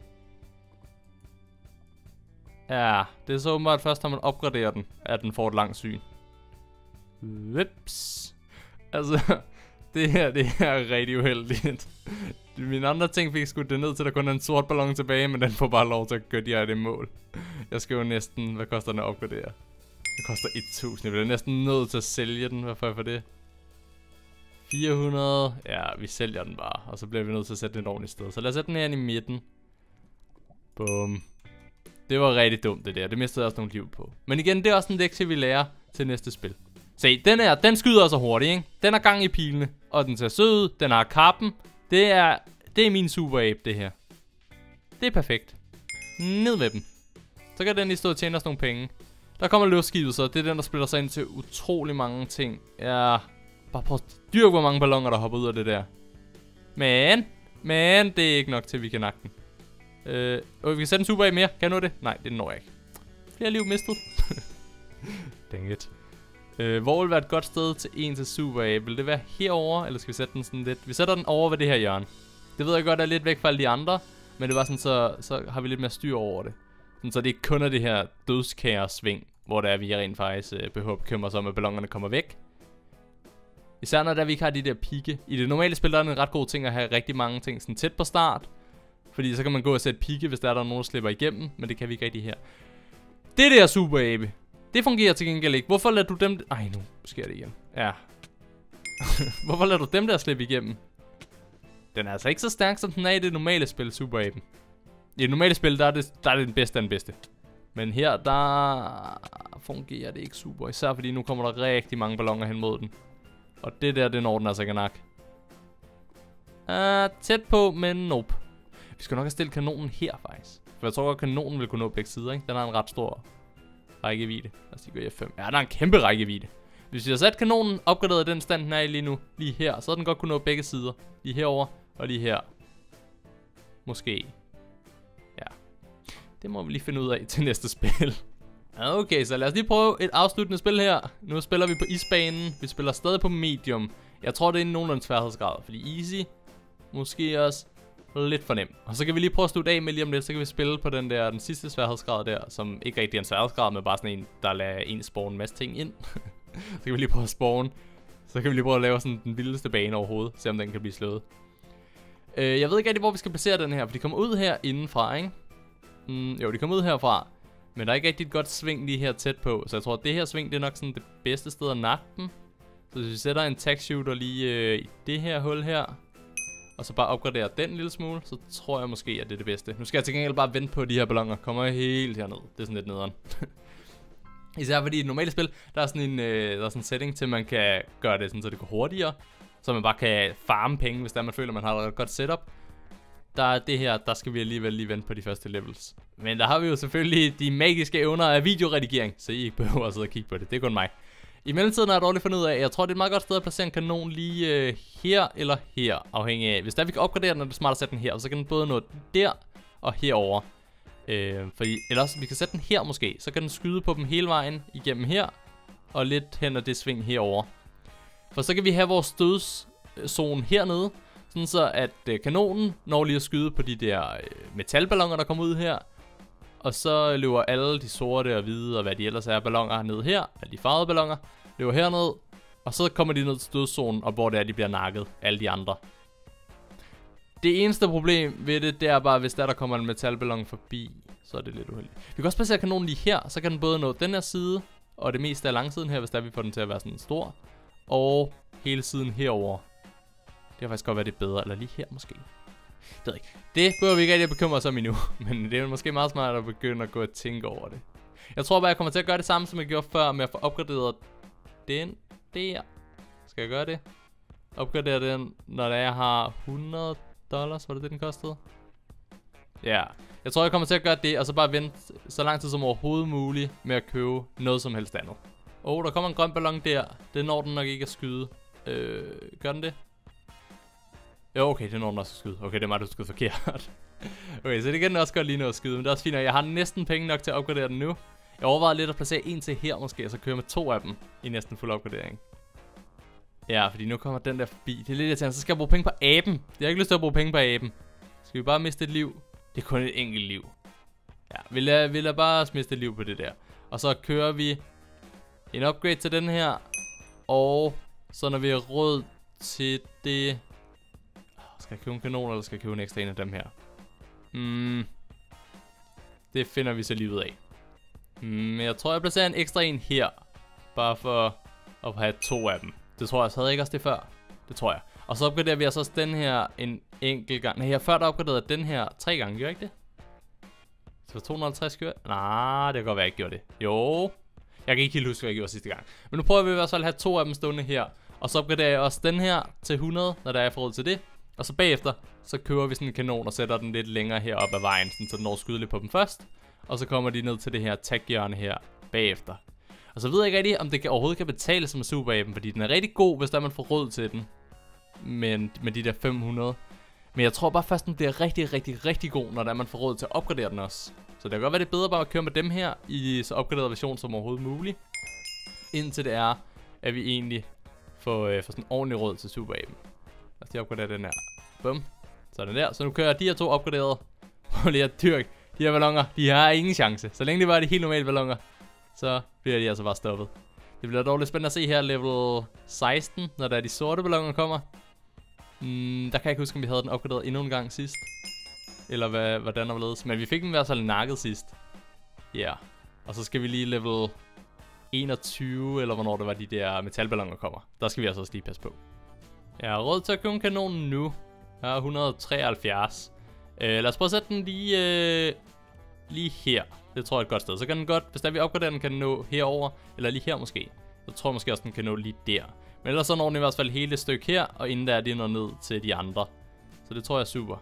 Ja, det er så åbenbart først, når man opgraderer den, at den får et langt syn. Vips. Altså, Det her, det er rigtig uheldigt. Mine andre ting fik skudt det ned til, der kun er en sort ballon tilbage, men den får bare lov til at gøre direkte i mål. Jeg skal jo næsten... Hvad koster den at opgradere? Det koster et tusind. Jeg bliver næsten nødt til at sælge den. Hvad får jeg for det? fire hundrede. Ja, vi sælger den bare. Og så bliver vi nødt til at sætte den et ordentligt sted. Så lad os sætte den her i midten. Bum. Det var rigtig dumt det der. Det mistede også nogle liv på. Men igen, det er også en lektie, vi lærer til næste spil. Se, den her, den skyder så hurtigt, ikke? Den har gang i pilene. Og den ser sød ud. Den har kappen. Det er, det er min super ape, det her. Det er perfekt. Ned med dem. Så kan den lige stå og tjene os nogle penge. Der kommer løvskibet så. Det er den, der splitter sig ind til utrolig mange ting. Ja, bare prøv at dyrke, hvor mange balloner, der hopper ud af det der. Men, men, det er ikke nok til, at vi kan nakke den. Øh, og vi kan sætte en super ape mere. Kan jeg nå det? Nej, det når jeg ikke. Flere liv mistet. Dang it. Øh, hvor vil være et godt sted til en til super ape? Vil det være herover, eller skal vi sætte den sådan lidt? Vi sætter den over ved det her hjørne. Det ved jeg godt er lidt væk fra alle de andre, men det var sådan, så, så har vi lidt mere styr over det. Sådan, så det ikke kun er det her dødskagersving, hvor der er, vi rent faktisk øh, behøver at bekymre os om, at ballonerne kommer væk. Især når der vi ikke har de der pigge. I det normale spil der er det en ret god ting at have rigtig mange ting sådan tæt på start. Fordi så kan man gå og sætte pigge, hvis der er der nogen, der slipper igennem, men det kan vi ikke rigtig her. Det der super abe. Det fungerer til gengæld ikke. Hvorfor lader du dem... Ej, nu sker det igen. Ja. Hvorfor lader du dem der slippe igennem? Den er altså ikke så stærk, som den er i det normale spil, Super Aben. I det normale spil, der er det, der er det den bedste af den bedste. Men her, der fungerer det ikke super. Især fordi nu kommer der rigtig mange balloner hen mod den. Og det der, det når den altså ikke nak. Uh, tæt på, men nope. Vi skal nok have stillet kanonen her, faktisk. For jeg tror godt, kanonen vil kunne nå begge sider, ikke? Den har en ret stor rækkevidde. Lad os lige gå F fem. Ja, der er en kæmpe rækkevidde. Hvis vi har sat kanonen opgraderet den stand, den er i lige nu, lige her, så havde den godt kunne nå begge sider. Lige herover og lige her. Måske. Ja. Det må vi lige finde ud af til næste spil. Okay, så lad os lige prøve et afsluttende spil her. Nu spiller vi på isbanen. Vi spiller stadig på medium. Jeg tror, det er nogenlunde sværhedsgrad, fordi easy måske også lidt for nem. Og så kan vi lige prøve at slutte af med lige om lidt, så kan vi spille på den der, den sidste sværhedsgrad der, som ikke rigtig er en sværhedsgrad, men bare sådan en, der lader en spawn en masse ting ind. Så kan vi lige prøve at spawn. Så kan vi lige prøve at lave sådan den vildeste bane overhovedet, se om den kan blive slået. Øh, jeg ved ikke rigtig, hvor vi skal placere den her, for de kommer ud her indenfra, ikke? Mm, jo, de kommer ud herfra. Men der er ikke rigtig et godt sving lige her tæt på, så jeg tror, at det her sving, det er nok sådan det bedste sted at nakke dem. Så hvis vi sætter en tag shooter lige øh, i det her hul her, og så bare opgradere den lille smule, så tror jeg måske, at det er det bedste. Nu skal jeg til gengæld bare vente på, at de her balloner kommer helt herned. Det er sådan lidt nederen. Især fordi i et normalt spil, der er sådan en, øh, der er sådan en setting til, at man kan gøre det sådan, så det går hurtigere. Så man bare kan farme penge, hvis der man føler, man har et godt setup. Der er det her, der skal vi alligevel lige vente på de første levels. Men der har vi jo selvfølgelig de magiske evner af videoredigering, så I ikke behøver at sidde og kigge på det. Det er kun mig. I mellemtiden har jeg dårligt fundet ud af, jeg tror det er et meget godt sted at placere en kanon lige øh, her eller her, afhængig af. Hvis der vi kan opgradere den, er det smart at sætte den her, og så kan den både nå der og herover. Øh, fordi, ellers vi kan sætte den her måske, så kan den skyde på dem hele vejen igennem her, og lidt hen ad det sving herover. For så kan vi have vores stødszone hernede, sådan så at øh, kanonen når lige at skyde på de der øh, metalballoner, der kommer ud her. Og så løber alle de sorte og hvide og hvad de ellers er balloner ned her, alle de farvede balloner, løber herned. Og så kommer de ned til stødzonen, og hvor det er, de bliver nakket, alle de andre. Det eneste problem ved det, det er bare, hvis der, der kommer en metalballon forbi, så er det lidt uheldigt. Vi kan også placere kanonen lige her, så kan den både nå den her side, og det meste af langsiden her, hvis der vi får den til at være sådan stor. Og hele siden herover. Det kan faktisk godt være det bedre, eller lige her måske. Det ved jeg ikke. Det behøver vi ikke rigtig at bekymre os om endnu, men det er måske meget smart at begynde at gå og tænke over det. Jeg tror bare, jeg kommer til at gøre det samme, som jeg gjorde før, med at få opgraderet den der. Skal jeg gøre det? Opgradere den, når jeg har hundrede dollars, var det det, den kostede? Ja, jeg tror, jeg kommer til at gøre det, og så bare vente så lang tid som overhovedet muligt med at købe noget som helst andet. Åh, oh, der kommer en grøn ballon der. Det når den nok ikke at skyde. Øh, gør den det? Jo, okay, det når den også at skyde. Okay, det er mig, du skyder forkert. Okay, så det kan den også godt lige nå at skyde, men det er også fint, at jeg har næsten penge nok til at opgradere den nu. Jeg overvejer lidt at placere en til her måske, og så køre med to af dem i næsten fuld opgradering. Ja, fordi nu kommer den der forbi. Det er lidt irriterende, så skal jeg bruge penge på aben. Jeg har ikke lyst til at bruge penge på aben. Skal vi bare miste et liv? Det er kun et enkelt liv. Ja, vi lader, vi lader bare miste et liv på det der. Og så kører vi en upgrade til den her. Og så når vi er rød til det. Skal jeg købe en kanon, eller skal jeg købe en ekstra en af dem her? Mm. Det finder vi så lige ud af. Men jeg tror, jeg placerer en ekstra en her. Bare for at have to af dem. Det tror jeg, så havde jeg ikke også det før. Det tror jeg. Og så opgraderer vi altså også den her en enkelt gang. Nej, jeg før der opgraderede den her tre gange. Gjorde jeg ikke det? Så var to hundrede og halvtreds gjorde jeg? Nej, det kan godt være, jeg ikke gjorde det. Jo. Jeg kan ikke helt huske, hvad jeg gjorde sidste gang. Men nu prøver vi i hvert fald at have to af dem stående her. Og så opgraderer jeg også den her til hundrede, når der er forhold til det. Og så bagefter, så kører vi sådan en kanon og sætter den lidt længere herop ad vejen, så den når skyde lidt på dem først. Og så kommer de ned til det her tag-hjørne her bagefter. Og så ved jeg ikke rigtig, om det kan, overhovedet kan betale sig med Super-Aben, fordi den er rigtig god, hvis der man får råd til den. Men med de der fem hundrede. Men jeg tror bare først, den bliver rigtig, rigtig, rigtig god, når der man får råd til at opgradere den også. Så det kan godt være, det er bedre bare at køre med dem her i så opgraderet version som overhovedet muligt. Indtil det er, at vi egentlig får, øh, får sådan ordentlig råd til Super-Aben. Lad os lige opgradere den her. Bum. Sådan der. Så nu kører jeg de her to opgraderede. Prøv lige at dyrke. De her balloner, de har ingen chance. Så længe det var de helt normale balloner, så bliver de altså bare stoppet. Det bliver dog lidt spændende at se her level seksten, når der er de sorte balloner kommer. Mm, der kan jeg ikke huske, om vi havde den opgraderet endnu en gang sidst. Eller hvad, hvordan der var ledes. Men vi fik den i hvert fald nakket sidst. Ja. Yeah. Og så skal vi lige level enogtyve, eller hvornår det var de der metalballoner kommer. Der skal vi altså også lige passe på. Jeg har råd til at købe en kanon nu. Jeg har et hundrede og treoghalvfjerds. Øh, lad os prøve at sætte den lige, øh, lige her. Det tror jeg er et godt sted. Så kan den godt, hvis der vi opgraderer den, kan den nå herover eller lige her måske. Så tror jeg måske også, den kan nå lige der. Men ellers så når den i hvert fald hele stykke her, og inden der er det når ned til de andre. Så det tror jeg er super.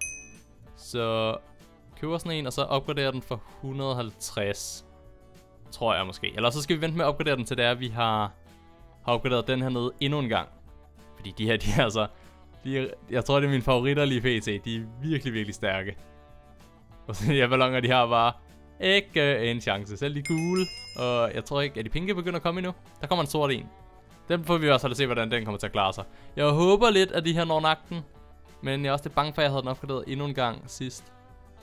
Så køber sådan en, og så opgraderer den for et hundrede og halvtreds. Tror jeg måske. Eller så skal vi vente med at opgradere den til det er, at vi har, har opgraderet den her nede endnu en gang. Fordi de her, de er altså... De er, jeg tror, det er mine favoritter lige pt. De er virkelig, virkelig stærke. Og så de her balloner, de har bare ikke en chance. Selv de gule. Og jeg tror ikke, at de pinke begynder at komme endnu. Der kommer en sort en. Den får vi også at se, hvordan den kommer til at klare sig. Jeg håber lidt, at de her når nakken. Men jeg er også lidt bange for, at jeg havde den opgraderet endnu en gang sidst.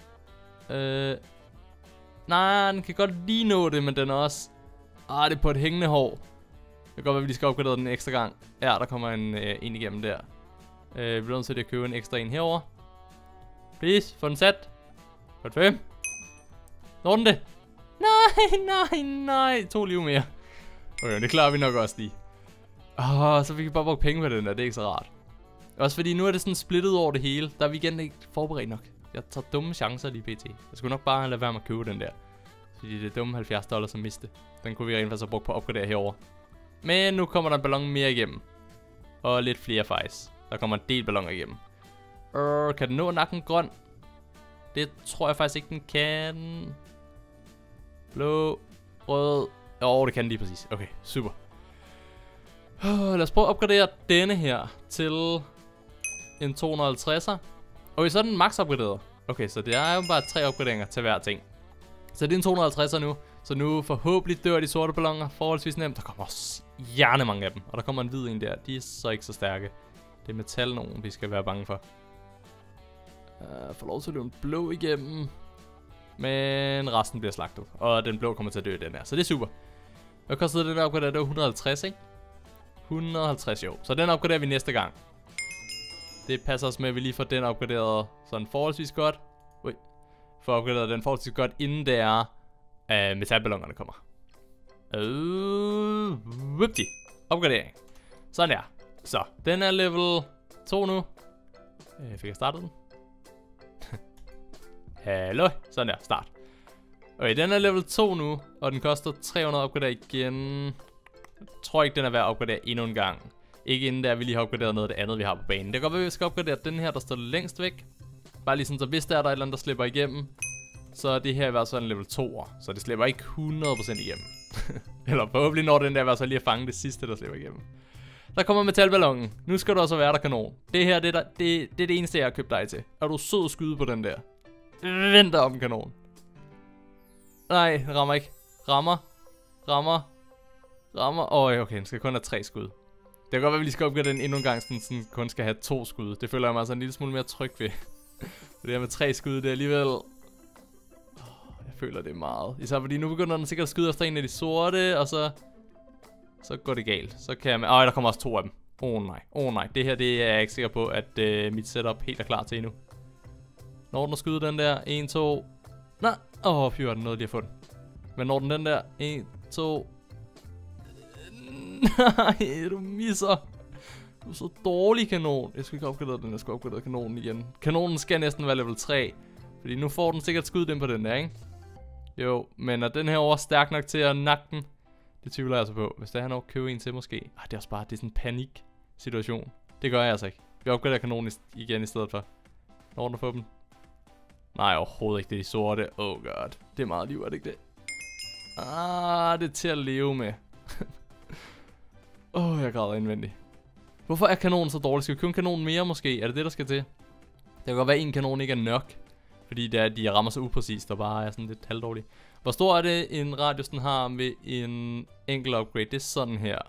Øh... Nej, den kan godt lige nå det, men den er også... Ah, det er på et hængende hår. Det kan godt være, at vi lige skal opgradere den en ekstra gang. Ja, der kommer en, øh, en igennem der. Øh, vi bliver nødt til at købe en ekstra en herover. Please, få den sat. Godt fem. Når den det? Nej, nej, nej. To liv mere. Okay, det klarer vi nok også lige. Åh, oh, så fik vi bare brugt penge på den der. Det er ikke så rart. Også fordi nu er det sådan splittet over det hele. Der er vi igen ikke forberedt nok. Jeg tager dumme chancer lige pt. Jeg skulle nok bare lade være med at købe den der. Fordi det er dumme halvfjerds dollars at miste. Den kunne vi rent faktisk have brugt på at opgradere herover. Men nu kommer der en ballon mere igennem. Og lidt flere faktisk. Der kommer en del balloner igennem. Øh, kan den nå nakken grøn? Det tror jeg faktisk ikke, den kan. Blå, rød. Jo, det kan den lige præcis. Okay, super. Uh, lad os prøve at opgradere denne her til en to hundrede og halvtredser. Okay, så er den max opgraderet. Okay, så det er jo bare tre opgraderinger til hver ting. Så det er en to hundrede og halvtredser nu. Så nu forhåbentlig dør de sorte balloner forholdsvis nemt. Der kommer også hjerne mange af dem. Og der kommer en hvid en der. De er så ikke så stærke. Det er metal nogen, vi skal være bange for. Uh, får lov til at løbe en blå igennem. Men resten bliver slagtet. Og den blå kommer til at dø den her. Så det er super. Hvad kostede den der opgradering? Det var et hundrede og halvtreds, ikke? et hundrede og halvtreds, jo. Så den opgraderer vi næste gang. Det passer os med, at vi lige får den opgraderet sådan forholdsvis godt. Ui. For at opgradere den forholdsvis godt, inden det er, at metalballonerne kommer. Øh, whoopty. Opgradering. Sådan der. Så, den er level to nu. Øh, fik jeg startet den? Hallo. Sådan der, start. Okay, den er level to nu, og den koster tre hundrede opgradere igen. Jeg tror ikke, den er værd at opgradere endnu en gang. Ikke inden der vi lige har opgraderet noget af det andet, vi har på banen. Det kan godt være, at vi skal opgradere den her, der står længst væk. Bare lige sådan, så hvis der er der et eller andet, der slipper igennem, så er det her i hvert fald en level toer. Så det slipper ikke hundrede procent igennem. Eller forhåbentlig når den der i hvert fald lige at fange det sidste, der slipper igennem. Der kommer metalballonen. Nu skal du også være der kanon. Det her, det er, der, det, det er det eneste, jeg har købt dig til. Er du sød at skyde på den der? Vent der om kanon. Nej, rammer ikke. Rammer. Rammer. Rammer. Åh, oh, okay, den skal kun have tre skud. Det kan godt være, at vi lige skal opgøre den endnu en gang, så den kun skal have to skud. Det føler jeg mig altså en lille smule mere tryg ved. Det her med tre skud, det er alligevel... Oh, jeg føler det er meget. Især fordi nu begynder den sikkert at skyde efter en af de sorte, og så... Så går det galt. Så kan jeg med... Åh, der kommer også to af dem. Åh oh, nej, åh oh, nej. Det her, det er jeg ikke sikker på, at øh, mit setup helt er klar til endnu. Når den at skyde den der. en, to. Nej. Åh, oh, fyr, den nåede lige at få den. Men når den den der. en, to. Nej, du misser. Du er så dårlig, kanon. Jeg skal ikke opgradere den, jeg skal opgradere kanonen igen. Kanonen skal næsten være level tre. Fordi nu får den sikkert skud den på den der, ikke? Jo, men er den her over stærk nok til at nakke den? Det tvivler jeg altså på. Hvis der er nok købe en til måske. Ej, det er også bare, det er sådan en panik situation. Det gør jeg altså ikke. Vi opgraderer kanonen igen i stedet for. Når den får dem. Nej, overhovedet ikke. Det er de sorte. Oh god. Det er meget liv, er det ikke det? Ah, det er til at leve med. Åh, oh, jeg græder indvendigt. Hvorfor er kanonen så dårlig? Skal vi købe en kanon mere måske? Er det det, der skal til? Det kan godt være, at en kanon ikke er nok. Fordi det er, de rammer så upræcist og bare er sådan lidt halvdårlige. Hvor stor er det en radius, den har med en enkelt upgrade? Det er sådan her.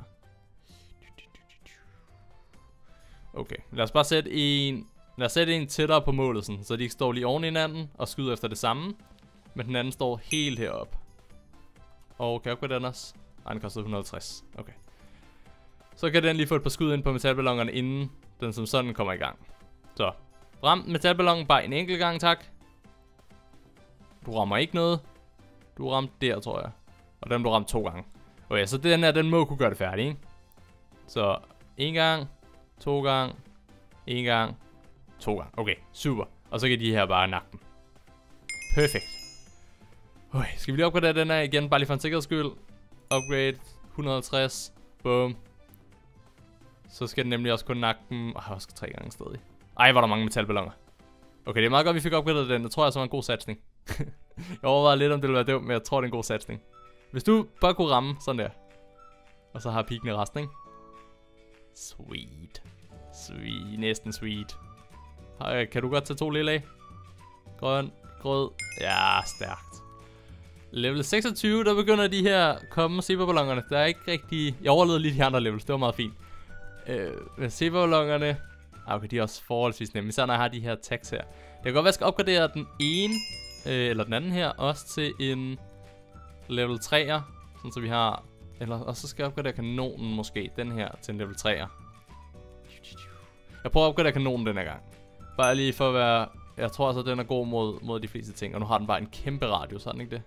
Okay, lad os bare sætte en... Lad os sætte en tættere på målet, sådan, så de ikke står lige oven i hinanden og skyder efter det samme. Men den anden står helt heroppe. Og kan jeg opgradere den også? Nej, den koster et hundrede og halvtreds. Okay. Så kan den lige få et par skud ind på metalballonerne, inden den som sådan kommer i gang. Så, ram metalballonen bare en enkelt gang, tak. Du rammer ikke noget. Du ramte der, tror jeg. Og den blev ramt to gange. Okay, så den her, den må kunne gøre det færdigt, ikke? Så, en gang, to gang, en gang, to gange. Okay, super. Og så kan de her bare nakke dem. Perfekt. Okay, skal vi lige opgradere den her igen, bare lige for en sikkerheds skyld. Upgrade, et hundrede og halvtreds. Boom. Så skal den nemlig også kun nakke dem. Åh, jeg skal tre gange stadig. Ej, hvor er der mange metalballoner. Okay, det er meget godt, vi fik opgraderet den. Det tror jeg så var en god satsning. Jeg overvejede lidt, om det ville være dumt, men jeg tror, det er en god satsning. Hvis du bare kunne ramme sådan der. Og så har piken i resten, ikke? Sweet. Sweet. Næsten sweet. Kan du godt tage to lille af? Grøn. Grød. Ja, stærkt. Level seksogtyve, der begynder de her komme zebraballonerne. Der er ikke rigtig... Jeg overlevede lige de andre levels, det var meget fint. Øh, med zebraballonerne... Okay, de er også forholdsvis nemme. Især når jeg har de her tags her. Det kan godt være, at jeg skal opgradere den ene, øh, eller den anden her, også til en level tre'er. Sådan så vi har... Eller, og så skal jeg opgradere kanonen måske, den her, til en level tre'er. Jeg prøver at opgradere kanonen den her gang. Bare lige for at være... Jeg tror altså, at den er god mod, mod de fleste ting. Og nu har den bare en kæmpe radius, sådan ikke det?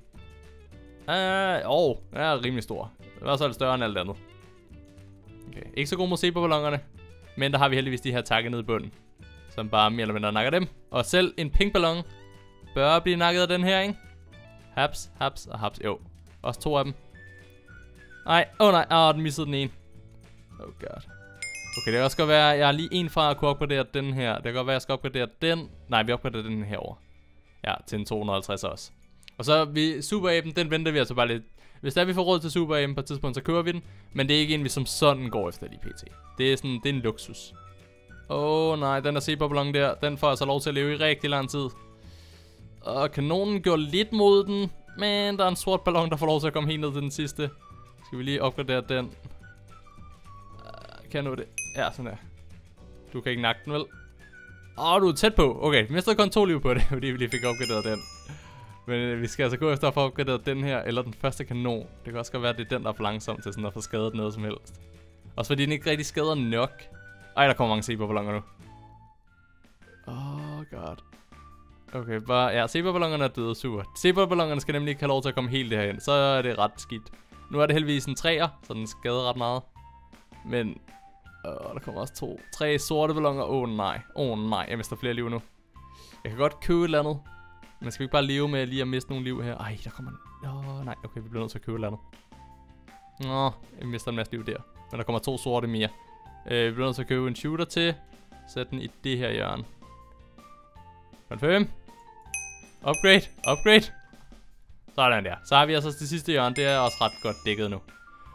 Øh, åh, den er rimelig stor. Den er også større end alt andet. Okay, ikke så god mod zebraballonerne. Men der har vi heldigvis de her takke nede i bunden. Som bare mere eller mindre nakker dem. Og selv en pink ballon bør blive nakket af den her, ikke? Haps, haps og haps. Jo, også to af dem. Nej, åh oh, nej, åh, oh, den missede den ene. Oh god. Okay, det kan også godt være, jeg har lige en fra at kunne opgradere den her. Det kan godt være, jeg skal opgradere den. Nej, vi opgraderer den herover. Ja, til en to hundrede og halvtreds også. Og så vi Super-Aben, den venter vi altså bare lidt. Hvis der vi får råd til Super-Aben på et tidspunkt, så kører vi den. Men det er ikke en, vi som sådan går efter lige pt. Det er sådan, det er en luksus. Åh oh, nej, den der zebraballon der, den får altså lov til at leve i rigtig lang tid. Og kanonen går lidt mod den. Men der er en sort ballon, der får lov til at komme helt ned til den sidste. Skal vi lige opgradere den? Kan jeg nå det? Ja, sådan der. Du kan ikke nakke den, vel? Åh, oh, du er tæt på. Okay, vi mistede kun to liv på det, fordi vi lige fik opgraderet den. Men øh, vi skal altså gå efter at få opgraderet den her, eller den første kanon. Det kan også godt være, at det er den, der er for langsom til sådan at få skadet noget som helst. Også fordi den ikke rigtig skader nok. Ej, der kommer mange zebraballoner nu. Åh, oh god. Okay, bare... Ja, zebraballonerne er døde, super. Zebraballonerne skal nemlig ikke have lov til at komme helt derhen. Så er det ret skidt. Nu er det heldigvis en treer, så den skader ret meget. Men... Åh, der kommer også to. Tre sorte balloner. Åh oh, nej. Åh oh, nej, jeg mister flere liv nu. Jeg kan godt købe et eller andet. Men skal vi ikke bare leve med lige at miste nogle liv her? Ej, der kommer... Åh, oh, nej. Okay, vi bliver nødt til at købe et eller andet. Nå, jeg mister en masse liv der. Men der kommer to sorte mere. Øh, vi bliver nødt til at købe en shooter til. Sæt den i det her hjørne. Confirm. Upgrade. Upgrade. Sådan der. Så har vi altså det sidste hjørne. Det er også ret godt dækket nu.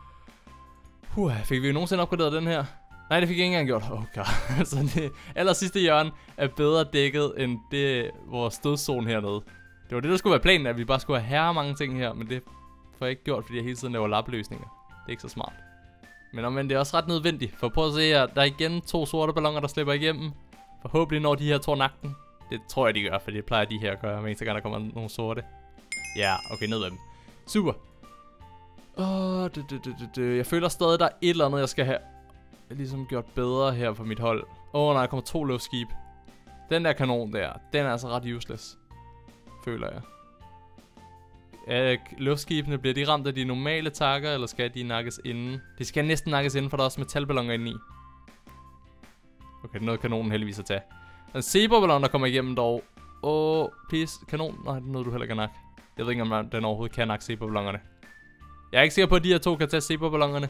Huh, fik vi nogensinde opgraderet den her? Nej, det fik jeg ikke engang gjort. Oh god. Så det aller sidste hjørne er bedre dækket end det vores stødzone hernede. Det var det, der skulle være planen, at vi bare skulle have herre mange ting her. Men det får jeg ikke gjort, fordi jeg hele tiden laver lappeløsninger. Det er ikke så smart. Men omvendt, det er også ret nødvendigt. For prøv at se her, der er igen to sorte balloner, der slipper igennem. Forhåbentlig når de her to nakken. Det tror jeg, de gør, for det plejer de her at gøre, hver eneste gang der kommer nogle sorte. Ja, okay, ned med dem. Super. Åh, oh, det, det, det, det. Jeg føler stadig, der er et eller andet, jeg skal have. ligesom gjort bedre her på mit hold. Åh oh, nej, der kommer to luftskib. Den der kanon der, den er altså ret useless. Føler jeg. Øh, luftskibene, bliver de ramt af de normale takker, eller skal de nakkes inden? De skal næsten nakkes inden, for der er også metalballoner inde i. Okay, det er noget kanonen heldigvis at tage. En zebraballon, der kommer igennem dog. Åh, oh, please, kanon. Nej, det er noget, du heller kan nakke. Jeg ved ikke, om den overhovedet kan nakke zebraballonerne. Jeg er ikke sikker på, at de her to kan tage zebraballonerne.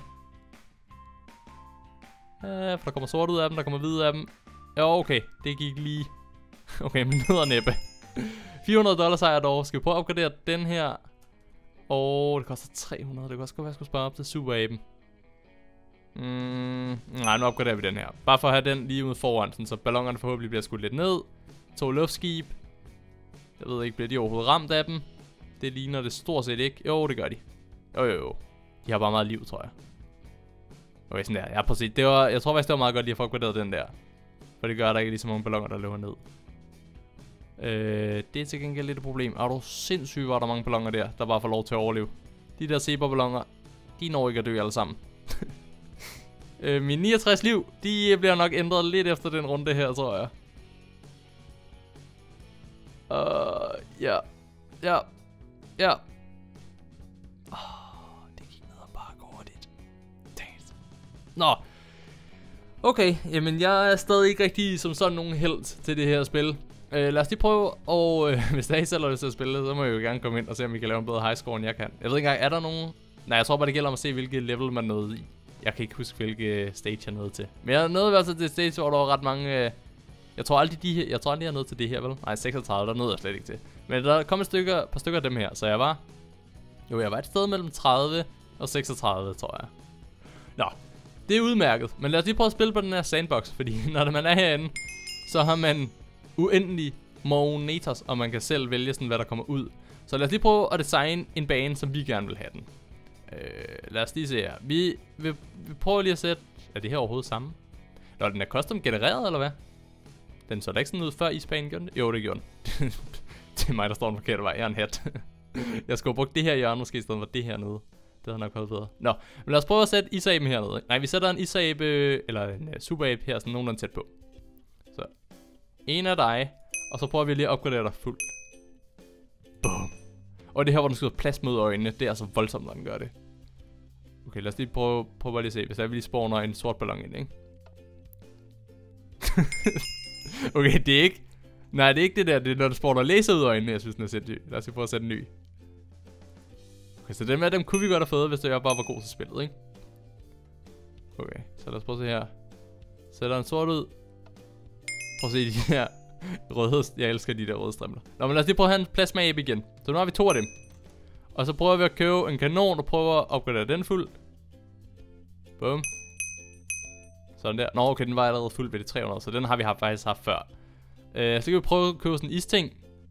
Ja, for der kommer sort ud af dem, der kommer hvid af dem. Ja, okay, det gik lige. Okay, men ned og næppe. fire hundrede dollars har jeg dog. Skal vi prøve at opgradere den her? Åh, oh, det koster tre hundrede. Det kan også godt være, at jeg skulle spare op til superaben. Mm, nej, nu opgraderer vi den her. Bare for at have den lige ude foran, sådan, så ballonerne forhåbentlig bliver skudt lidt ned. To luftskib. Jeg ved ikke, bliver de overhovedet ramt af dem? Det ligner det stort set ikke. Jo, det gør de. Jo, jo, jo. De har bare meget liv, tror jeg. Okay, sådan der. Ja, præcis. Det var, jeg tror faktisk, det var meget godt lige at få opgraderet den der. For det gør, at der ikke er lige så mange balloner, der løber ned. Øh, det er til gengæld lidt et problem. Er du sindssygt, hvor der mange balloner der, der bare får lov til at overleve. De der zebraballoner, de når ikke at dø alle sammen. øh, mine niogtres liv, de bliver nok ændret lidt efter den runde her, tror jeg. Uh, ja. Ja. Ja. Oh, det gik ned og bare går hurtigt. Nå. Okay, jamen jeg er stadig ikke rigtig som sådan nogen held til det her spil. Uh, lad os lige prøve, og uh, hvis der er I selv har lyst til at spille, så må jeg jo gerne komme ind og se, om I kan lave en bedre high score, end jeg kan. Jeg ved ikke engang, er der nogen... Nej, jeg tror bare, det gælder om at se, hvilket level man nåede i. Jeg kan ikke huske, hvilke stage jeg nåede til. Men jeg nåede i hvert fald til stage, hvor der var ret mange... Uh... Jeg tror aldrig, de her... Jeg tror aldrig, jeg nåede til det her, vel? Nej, seksogtredive, der nåede jeg slet ikke til. Men der kom et stykke, et par stykker af dem her, så jeg var... Jo, jeg var et sted mellem tredive og seksogtredive, tror jeg. Nå, det er udmærket. Men lad os lige prøve at spille på den her sandbox, fordi når man er herinde, så har man uendelig monitors, og man kan selv vælge sådan, hvad der kommer ud. Så lad os lige prøve at designe en bane, som vi gerne vil have den. Øh, lad os lige se her. Vi, vi, vi prøver lige at sætte... Er det her overhovedet samme? Nå, den er custom genereret, eller hvad? Den så da ikke sådan ud før isbanen gjorde det? Jo, det gjorde den. Det er mig, der står den forkerte vej. Jeg er en hat. Jeg skulle have brugt det her hjørne måske i stedet for det her nede. Det havde nok været bedre. Nå, men lad os prøve at sætte isaben hernede. Nej, vi sætter en isabe, eller en uh, superabe her, sådan nogenlunde tæt på. Så, en af dig, og så prøver vi lige at opgradere dig fuldt. Boom. Og det her, hvor den skyder plads mod øjnene, det er så voldsomt, når den gør det. Okay, lad os lige prøve, prøve lige at se, hvis jeg lige spawner en sort ballon ind, ikke? Okay, det er ikke... Nej, det er ikke det der, det er når du spawner laser ud af øjnene, jeg synes, den er sindssyg. Lad os lige prøve at sætte en ny. Okay, så dem med dem kunne vi godt have fået, hvis det bare var god til spillet, ikke? Okay, så lad os prøve at se her. Sætter en sort ud. Prøv at se de her røde... Jeg elsker de der røde strimler. Nå, men lad os lige prøve at have en plasma-abe igen. Så nu har vi to af dem. Og så prøver vi at købe en kanon, og prøver at opgradere den fuld. Bum. Sådan der. Nå, okay, den var allerede fuld ved de tre hundrede, så den har vi haft, faktisk haft før. Uh, så kan vi prøve at købe sådan en isting.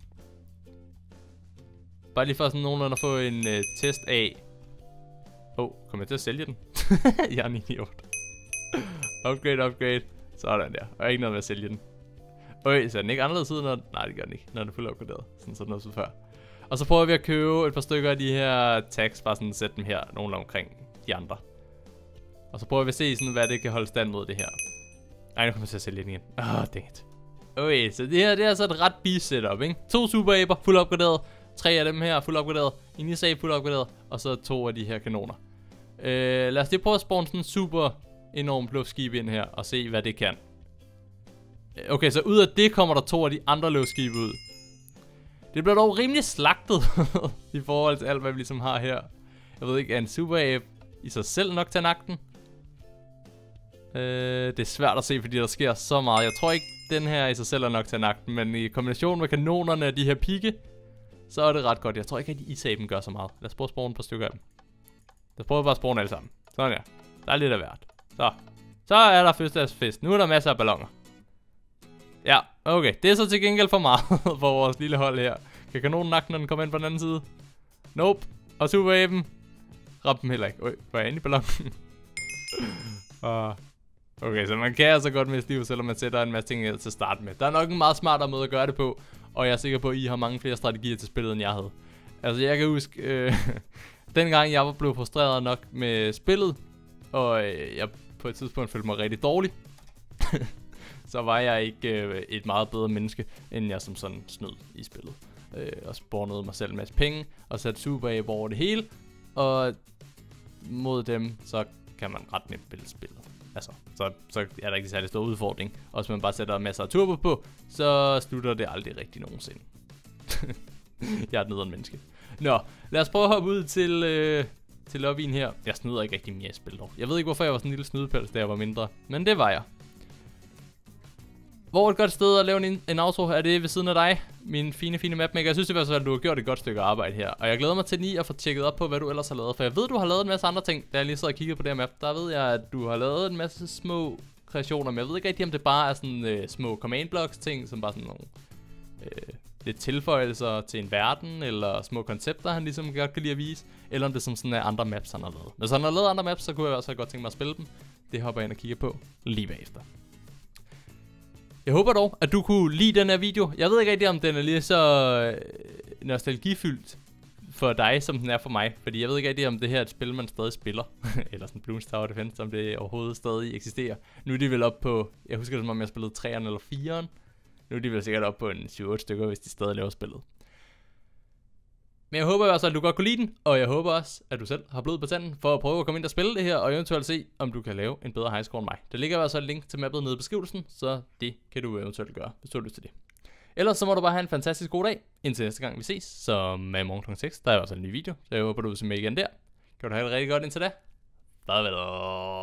Bare lige for sådan nogenlunde at få en uh, test af. Åh, oh, kommer jeg til at sælge den? Jeg er en idiot. Upgrade, upgrade. Sådan der. Og ikke noget med at sælge den. Okay, så er den ikke anderledes ud, når... Nej, det gør den ikke, når den er fuldt opgraderet. Sådan så den også ud før. Og så prøver vi at købe et par stykker af de her tags. Bare sådan sætte dem her nogenlunde omkring de andre. Og så prøver vi at se sådan, hvad det kan holde stand mod det her. Ej, nu kommer jeg til at sælge den igen. Åh, oh, dang it. Okay, så det her det er altså et ret beast setup, ikke? To superaber, fuldt opgraderet. Tre af dem her, fuldt opgraderet. En isabe, fuldt opgraderet. Og så to af de her kanoner. Øh, lad os lige prøve at spawn sådan en super enorm luftskib ind her. Og se, hvad det kan. Okay, så ud af det kommer der to af de andre luftskibe ud. Det bliver dog rimelig slagtet i forhold til alt, hvad vi ligesom har her. Jeg ved ikke, er en superabe i sig selv nok til at nakke den? Øh, det er svært at se, fordi der sker så meget. Jeg tror ikke, den her i sig selv er nok til at nakke den, men i kombination med kanonerne og de her pigge, så er det ret godt. Jeg tror ikke, at de isaben gør så meget. Lad os prøve at spawne et par stykker af dem. Lad os prøve bare at spawne alle sammen. Sådan der. Der er lidt af hvert. Så. Så er der fødselsdagsfest. Nu er der masser af balloner. Ja, okay. Det er så til gengæld for meget for vores lille hold her. Kan kanonen nakke, når den kommer ind på den anden side? Nope. Og superaben. Rap dem heller ikke. Øj, var jeg inde i ballonen? uh, okay, så man kan altså godt miste liv, selvom man sætter en masse ting til at starte med. Der er nok en meget smartere måde at gøre det på. Og jeg er sikker på, at I har mange flere strategier til spillet, end jeg havde. Altså, jeg kan huske, øh, dengang jeg var blevet frustreret nok med spillet, og øh, jeg på et tidspunkt følte mig rigtig dårlig, så var jeg ikke øh, et meget bedre menneske, end jeg som sådan snød i spillet. Øh, og spawnede mig selv en masse penge, og satte super af over det hele, og mod dem, så kan man ret nemt spille spillet. Altså, så, så er der ikke en særlig stor udfordring. Og hvis man bare sætter masser af turbo på, så slutter det aldrig rigtig nogensinde. Jeg er et nederen menneske. Nå, lad os prøve at hoppe ud til, øh, til lobbyen her. Jeg snyder ikke rigtig mere i spil dog. Jeg ved ikke, hvorfor jeg var sådan en lille snydepels, da jeg var mindre. Men det var jeg. Hvor er et godt sted at lave en, en outro? Er det ved siden af dig, min fine, fine mapmaker? Jeg synes i hvert fald, at du har gjort et godt stykke arbejde her. Og jeg glæder mig til lige at få tjekket op på, hvad du ellers har lavet. For jeg ved, du har lavet en masse andre ting, da jeg lige sidder og kigger på det her map. Der ved jeg, at du har lavet en masse små kreationer. Men jeg ved ikke rigtig, om det bare er sådan øh, små command blocks ting, som bare sådan nogle øh, lidt tilføjelser til en verden. Eller små koncepter, han ligesom godt kan lide at vise. Eller om det som sådan er andre maps, han har lavet. Hvis han har lavet andre maps, så kunne jeg også godt tænke mig at spille dem. Det hopper jeg ind og kigger på lige bagefter. Jeg håber dog, at du kunne lide den her video. Jeg ved ikke rigtig, om den er lige så øh, nostalgifyldt for dig, som den er for mig. Fordi jeg ved ikke rigtig, om det her er et spil, man stadig spiller. Eller sådan Bloons Tower Defense, om det overhovedet stadig eksisterer. Nu er de vel op på, jeg husker det som om jeg spillede treeren eller fireren. Nu er de vel sikkert op på en syv otte stykker, hvis de stadig laver spillet. Men jeg håber også, at du godt kunne lide den, og jeg håber også, at du selv har blod på tanden for at prøve at komme ind og spille det her, og eventuelt se, om du kan lave en bedre highscore end mig. Der ligger altså et link til mappet nede i beskrivelsen, så det kan du eventuelt gøre, hvis du har lyst til det. Ellers så må du bare have en fantastisk god dag, indtil næste gang vi ses, som er i morgen klokken seks. Der er også en ny video, så jeg håber, du vil se med igen der. Kan du have det rigtig godt indtil da? Farvel.